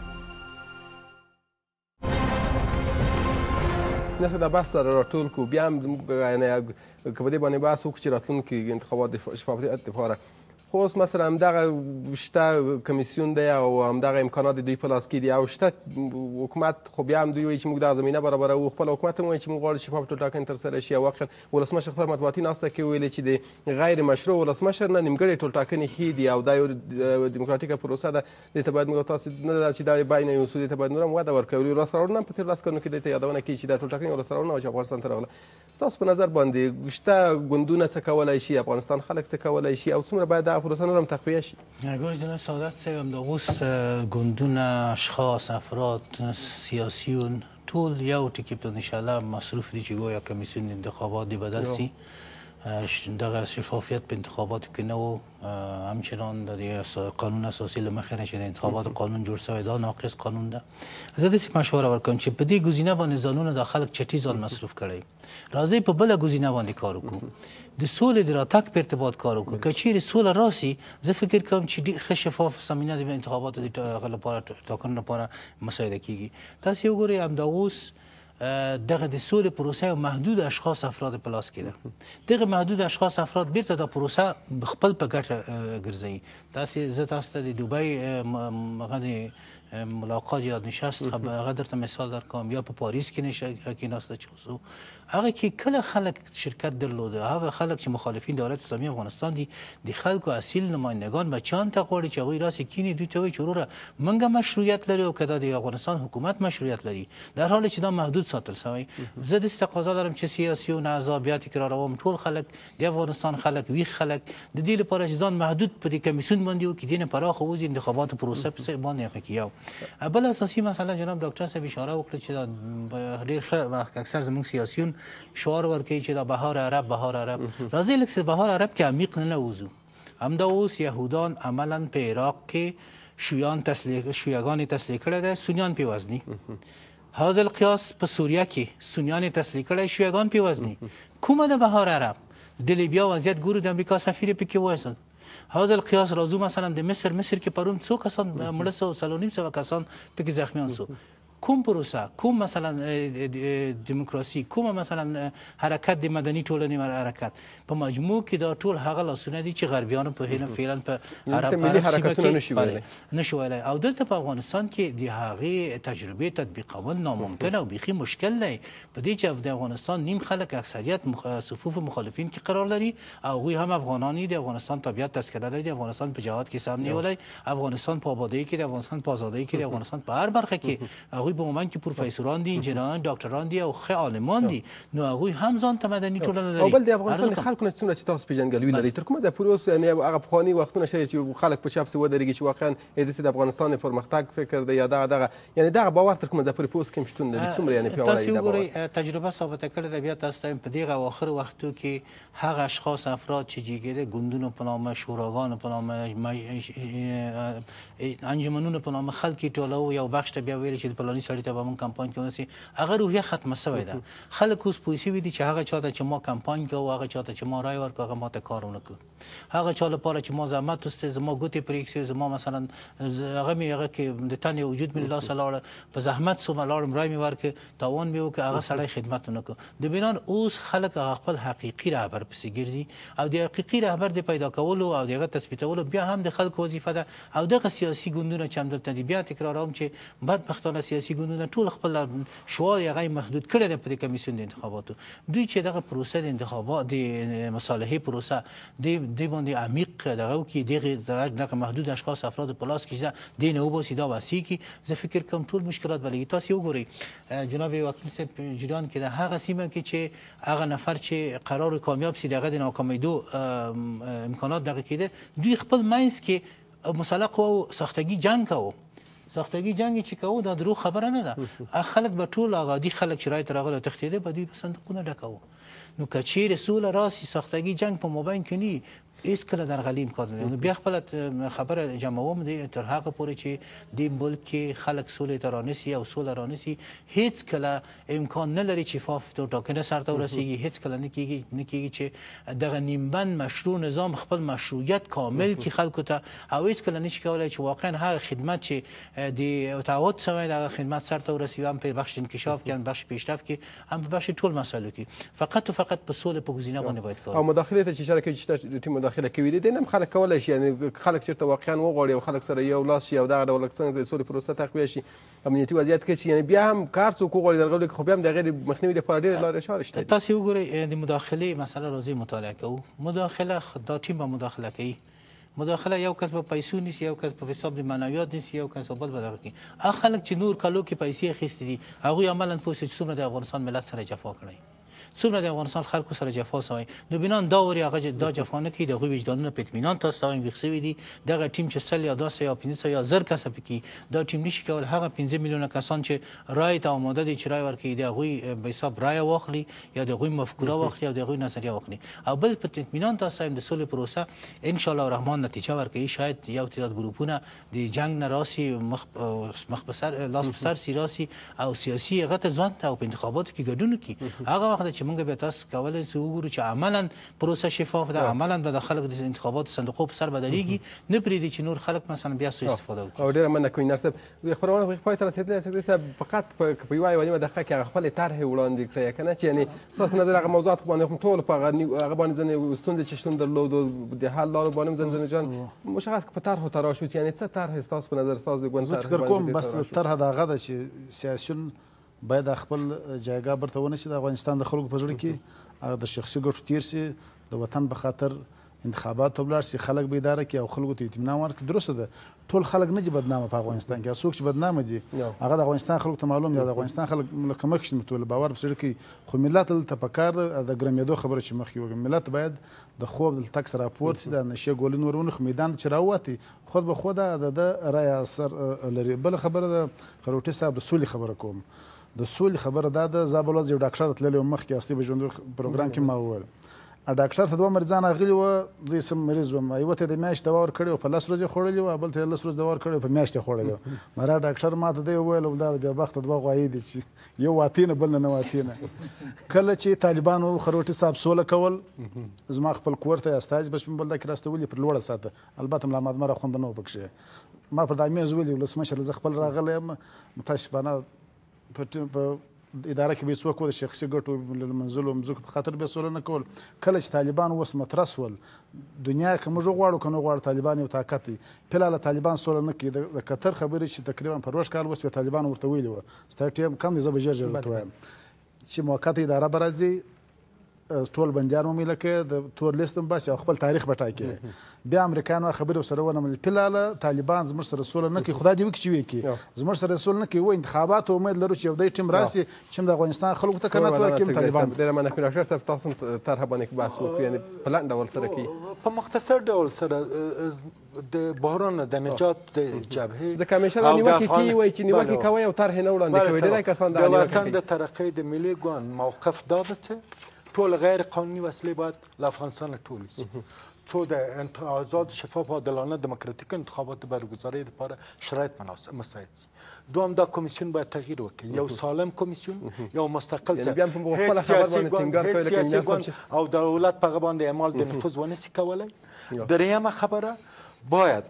نسه دا بحث سره راټول کړو بیا هم یعنې که په دې باندې بحث وکړو چې راتلونکي انتخابات د شفافیت دپاره خو اوس مثلا همدغه شته کمیسیون دی او همدغه امکانات دوی په لاس کې دي او شته حکومت خو بیا هم دوی وایي چې موږ دغه زمینه برابروو خپل حکومت هم وایي چې موږ غواړو شفاف ټولټاکنې ترسره شي او واقعا ولسمشر خپل مطبوعاتي ناسته کې ویلې چې د غیر مشروع ولسمشر نه نیمګړې ټولټاکنې ښې دي او دا یو ډیموکراتیکه پروسه ده دې ته باید موږ تاسو نه ده چې دا بین یوسو دې ته باید نور هم وده ورکوي لاسته راوړنه هم په تېرو 10 کلونو کې دې ته یادونه کوي چې دا ټولټاکنې یوه لاسته راوړنه وه چې افغانستان ته راغله ستاسو په نظر باندې شته ګوندونه څه کولی شي افغانستان خلک څه کولی شي او څومره باید دغه پروسه نور هم تقویه شي ګورې جناب سعادت صاحب همدغوس ګوندونه اشخاص افراد سیاسیون ټول یو ټکي په انشاءالله مصروف دي چې گویا کمیسیون انتخابات دی بدل سي دغه شفافیت په انتخاباتو کې نه و همچنان د قانون اساسي له مخې نه چې د انتخاباتو قانون جوړ شوی دا ناقص قانون ده زه داسې مشوره ورکوم چې په دې ګزینه باندې ځانونه د خلک چټي ځان مصروف کړی راځئ په بله ګزینه باندې کار وکړو د سولې د راتګ په ارتباط کار وکړو که چیرې سوله راسي زه فکر کوم چې ډېر ښه شفاف زمینه د انتخاباتو د هغه لپاره ټاکنو لپاره مساعده کیږي تاسو یې وګورئ همدغوس دغه د سولې پروسه محدود اشخاص افراد په لاس کې ده دغه محدود اشخاص افراد بیرته دا پروسه خپل په ګټه ګرځوي زه تاسو ته د دوبۍ ملاقات یا نشست هغه درته مثال درکوم یا په پاریس کې کېناسته چې اوسو هغه کې کله خلک شرکت درلوده هغه خلک چې مخالفین دولت اسلامي افغانستان دي د خلکو اصیل نمایندگان بچیان ته غواړي چې هغوی راسې کینې دوی ته وایي چې وروره موږ مشروعیت لري او که دا د افغانستان حکومت مشروعیت لري در حالی چې دا محدود ساتل شوی زه داسې تقاضا لرم چې سیاسیون اعضا بیا تکراروم ټول خلک د افغانستان خلک ویښ خلک د دې لپاره چې ځان محدود په دې کمیسیون باندې وکړي دې نه پراخه وځي انتخاباتو پروسه پسې باندې هغه کې یو بل اساسي مسله جناب ډاکټر صاحب اشاره وکړه چې ډېر ښه اکثر زموږ سیاسیون شعار ورکوي چې دا بهار عرب بهار عرب راځئ لږ څه بهار عرب کې عمیق نه نوځو همدا اوس یهودان عملا په عراق کې شیعهګان تسلیح کړی دی سنیان پې وزني هذا القیاس په سوریه کې سنیان تسلیح کړی شیعهګان پې وزني کومه د بهار عرب د لیبیا وضعیت ګورو د امریکا سفیر پکې ووژل هذا القیاس راځو مثلا د مصر کې پرون څو کسان مړه سو 350 کسان پکې زخمیان سو کوم پروسه کوم مثلا دیموکراسي کوم مثلا حرکت د مدني ټولنې حرکت په مجموع کې دا ټول هغه لاسونه دي چې غربیانو په هینه فعلا په عرب حرکتونه نشو ویلای او دلته په افغانستان کې د هغې تجربې تطبیقول ناممکن او بیخي مشکل دی په دې چې د افغانستان نیم خلک اکثریت صفوف مخالفین کې قرار لري او هغوی هم افغانانی د افغانستان طبیعت تذکره لري د افغانستان په جهاد کې سهم نیولی افغانستان په آبادۍ کې د افغانستان په ازادۍ کې د افغانستان په هر برخه کې هغوی په مومن کې پروفیسوران دي انجینران ډاکټران دي او ښه عالمان دي نو هغوی هم ځان ته مدني ټولنه لري او بل د افغانستان د خلکو نه څومره چې تاسو پېژندګلوي لري تر کومه ځایه پورې اوس یعنې هغه پخواني وختونه شته چې خلک په چا پسې ودرېږي چې واقعا داسې د افغانستان د پرمختګ فکر دی یا دغه یعنې دغه باور تر کومه ځایه پورې په اوس کې هم شتون لري څومره یعنې پیاوړی دی تاسو وګورئ تجربه ثابته کړې ده بیا تاسو ته په دغه اواخرو وختو کې هغه اشخاص افراد چې جګېده ګوندونو په نامه شوراګانو په نامه انجمنونو په نامه خلک یې ټولوو یو بخش ته بیا ویلي چې د فلاني سړي ته به موږ کمپاین کوو هغه روحیه ختمه شوې ده خلک اوس پوه شوي دي چې هغه چا ته چې ما کمپاین کوو هغه چا ته چې ما رای ورکړو هغه ما ته کار ونه کړو هغه چا لپاره چې ما زحمت وستې زما ګوتې پرې ایښې زما مثلا هغه مې هغه کې د تن وجود مې له لاسه لاړه په زحمت سومه لاړم رای مې ورکړ تاوان مې وکړ هغه سړی خدمت ونه کړو د بنان اوس خلک هغه خپل حقیقي رهبر پسې ګرځي او د حقیقي رهبر د پیدا کولو او د هغه تثبیتولو بیا هم د خلکو وظیفه ده او دغه سیاسي ګوندونه چې همدلته دي بیا تکراروم چې بدبختانه سیاسي ګوندونه ټول خپل شعار هغه محدود کړی دی په کمیسیون د انتخاباتو دوی چې دغه پروسه د انتخابات د مصالحې پروسه د باندې عمیق دغه وکړي دغه محدود اشخاص افراد په لاس کې ده دې نه وباسي دا واسي کړي زه فکر کوم ټول مشکلات به لګي تاسو وګورئ جناب وکیل صاحب په جریان کې د هغه سیمه کې چې هغه نفر چې قرار کامیاب سي دغه د ناکامیدو امکانات دغه کېده دوی خپل منځ کې مسلح قوه ساختگی جنگ کوو ساختگي جنگ چې کوو دا دروغ خبره نه ده. خلک به ټول عادي خلک چې رای ته راغلي تښتېده به دوی په صندوقونه ډکوو. نو که چیرې سوله راسي ساختگي جنگ په مابین کې نه هیڅکله درغلي امکان نه لري. بیا خپله خبره جمعوم دی تر هغه پورې چې دې ملک کې خلک سولې ته رانیسي او سوله رانیسي هیڅکله امکان نه لري چې شفاف ټاکنه سرته ورسیږي. هیڅکله نه کېږي چې دغه نیمبند مشروع نظام خپل مشروعیت کامل کړي خلکو ته او هیڅکله نشي کولی چې واقعا هغه خدمت چې د تعهد شوی دغه خدمت سرته ورسیږي هم په بخش انکشاف کې هم بخش پیشرفت کې هم په بخش ټول مسایلو کې فقط و فقط په سولې په ګزینه باندې باید کار او مداخلې ته چې اشاره کوي چې ټیم مداخله کوي دي نه خلک کولای شي یعنی خلک چیرته واقعا وغواړي او خلک سره یو لاس شي او دغه ډول څنګه د سولې پروسه تقویه شي امنیتي وضعیت کې شي یعنی بیا هم کار څوک وغواړي درغلي خو بیا هم د غیر مخنیوي لپاره ډېرې لارې چارې شته. تاسو وګورئ د مداخلې مسله راځي مطالعه کوو. مداخله دا ټیم به مداخله کوي. مداخله یو کس په پیسو نیسي یو کس په حساب د معنویات نیسي یو کس په بل بدل کوي. هغه خلک چې نور کالو کې پیسې اخیستې دي هغوی عملا پوه شي چې څومره د افغانستان ملت سره جفا کړی څومره د افغانستان خلکو سره جفا شوی. نو بنا دا وري هغه دا جفا نه کوي د هغوی وجدانونه په اطمینان تاسو ته ویښ شوي دي. دغه ټیم چې 100 یا 200 یا 500 یا 1000 کسه پکې دا ټیم نشي کول هغه 15 میلیونه کسان چې رای ته آماده دي چې رای ورکړي د هغوی په حساب رای واخلي یا د هغوی مفکوره واخلي او د هغوی نظریه واخلي او بل په اطمینان تاسو هم د سولې پروسه ان شاء الله الرحمن نتیجه ورکړي. شاید یو تعداد ګروپونه د جنگ نه راسي مخ په سر لاس په سر سي راسي او سیاسي هغه ته ځوان ته او په انتخاباتو کې ګډون وکړي. هغه وخت چې موږ به تاسو کولای شو وګورو چې عملا پروسه شفاف ده عملا به د خلکو د انتخاباتو صندوقو په سر بدلیږي نه پرېږدي چې نور خلک مثلا بیا سوء استفاده وکړي. او ډېره مننه کوینار صاحب خبرونه پای ته رسېدلې سکرټري صاحب فقط په یوه نیمه دقیقه کې هغه خپلې طرحې وړاندې کړې که نه چې یعنې ستاسو په نظر هغه موضوعات باندې ټول په هغه باندې ځینې ستونزې چې شتون درلود د حل لارو باندې هم ځینې جان مشخص په طرحو ته راشو چې یعنې څه طرحې ستاسو په نظر ستاسو د ګوند زه فکر کوم بس طرحه د هغه ده چې سیاسیون باید خپل جایګاه برته ونه شي د افغانستان د خلکو په زړه کې هغه د شخصي ګټو تیر سي د وطن په خاطر انتخابات ته ولاړ سي خلک به اداره کړي او خلکو ته اطمینان ورکړي. درسته ده ټول خلک نه دي بدنامه په افغانستان کې څوک چې بدنامه دي هغه د افغانستان خلکو ته معلوم دی د افغانستان خلک لکه مخکې متول باور په سړي کې خو ملت ته پکار ده د ګرمېدو خبره چې مخکې وګم ملت باید د خوب د تک سره راپورت سي د نشه ګولین ورونه خو میدان چې راووتي خود به خود د رای اثر لري. بل خبره د خروټي صاحب د سولې خبره کوم د سولې خبره دا ده زابلوز یو ډاکټر تللی مخکې اصلي به ژوند پروګرام کې ما وویل ډاکټر ته 2 مریضان راغلي وو زه سم مریض وم یو ته د میاشت دوا ورکړې او په 10 ورځې خوړلې وه بل ته 10 ورځې دوا ورکړې په میاشت یې خوړلې وه مرا ډاکټر ما ته دی وویل دا بیا بخته 2 غوایي دي چې یو واتینه بل نه واتینه. کله چې طالبانو خروټي صاحب سوله کول زما خپل کور ته استاج بس بل دا کې راستولې پر لوړه ساته البته ملا محمد مره خوند نه وبکشه ما پر دایمه زولې ولسمشر ز خپل راغلی یم متاسفانه په اداره کې به څوک د شخصي ګټو منزلو مځکو په خاطر به سوله نه کول. کله چې طالبان اوس مترس ول دنیا که موږ غواړو که نه غواړو طالبان یو طاقت دی فلحال طالبان سوله نه کوي. د قطر خبرې چې تقریبا په روش کال اوس طالبان ورته ویلي وه ستا ټیم کم دی زه به ژر ژر ورته وایم چې موقته اداره به راځي ټول بندیان ومیله کې د تور لیست هم باسي او خپل تاریخ به ټاکي. بیا امریکایانو خبرې ورسره ونه منلې فلحال طالبان زموږ سره سوله نه کوي خدای دې وکړي چې وکړي زموږ سره سوله نه کوي و انتخابات امید لرو چې یو دی ټیم راسي چې د افغانستان خلکو ته قناعت ورکړي طالبان. ډېره مننه کوم ډاکټر صاحب تاسو طرحه باندې بحث وکړو یعنې په لنډ ډول سره کوي په مختصر ډول سره د بحران د نجات د جبهې ځکه همیشه دا نیوکې کوي وایي چې نیوکې کوئ او طرحې نه وړاندې کوئ ډېری کسان د وطن د ترقۍ د ملي ګوند موقف دا ده چې ټول غیر قانوني وسلې باید له افغانستان ټولې شي څو د آزاد شفاف عادلانه دموکراتیک انتخابات برگزاری لپاره شرایط مساعد شي. دوم دا کمیسیون باید تغییر وکړي یو سالم کمیسیون یو مستقل هیڅ سیاسي ګوند او دولت په هغه باندې اعمال د نفوذ ونشي کولی. دریمه خبره باید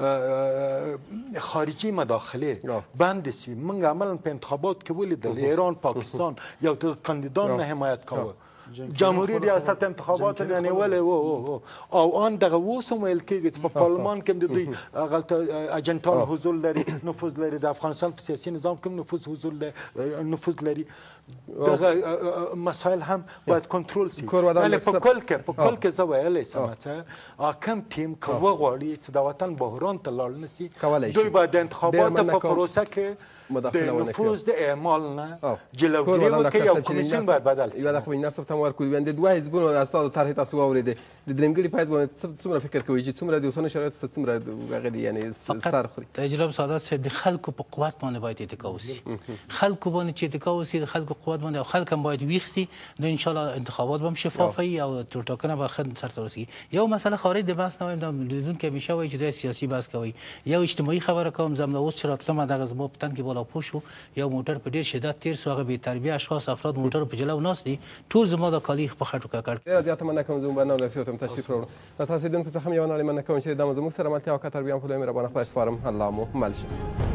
خارجي مداخله بند شي. موږ عملا په انتخابات کې ولیدل ایران پاکستان یو کاندیدان نه حمایت کوه جمهوری ریاست انتخابات نیولې او آن دغه اوس هم ویل کېږي چې په پارلمان کې د دوی هغلته اجنټان حضور لري نفوذ لري د افغانستان په سیاسي نظام کې نفوذ لري دغه مسایل هم باید کنټرول شي. یعنې په کل کې زه ویلی شم چې کم ټیم که وغواړي چې د وطن بحران ته لاړ نه سي دوی باید د انتخاباتو په پروسه کې د نفوذ د اعمال نه جلوګیري وکړي او کمیسیون باید بدل شي. هم ورکړو. بیا د دوه حزبونو د استازو طرحې تاسو واورېدې. د درېمګړي په حزب باندې څومره فکر کوئ چې څومره د اوسنیو شرایطو څخه څومره هغه دي یعنې سر خوري؟ جناب سعادت صاحب د خلکو په قوت باندې باید اتکا وسي. خلکو باندې چې اتکا وسي، د خلکو قوت باندې او خلک هم باید ویښ سي، نو انشاءالله انتخابات به هم شفاف وي او ټاکنه به ښه سرته ورسېږي. یو مسله خارج د بحث نه وایم، دا لیدونکي همیشه وایي چې دا سیاسي بحث کوي. یو اجتماعي خبره کوم، زه همدا اوس چې راتلم دغه زما په تن کې بالا پوه شو، یو موټر په ډېر شدت تېر سو، هغه بېتربیه اشخاص افراد موټرو په جلو ناست دي، ټول زما دا کالي په خټو ککړ. ډېره زیاته مننه کوم، زموږ برنامه رسېدو ته تشریف راوړو. له تاسو لیدونکو څخه هم یوه نړۍ مننه کوم چې دا مو زموږ سره ملتیا وکړه. تر بیا هم په لوی مهربانه خدای سپارم. الله مو مل شه.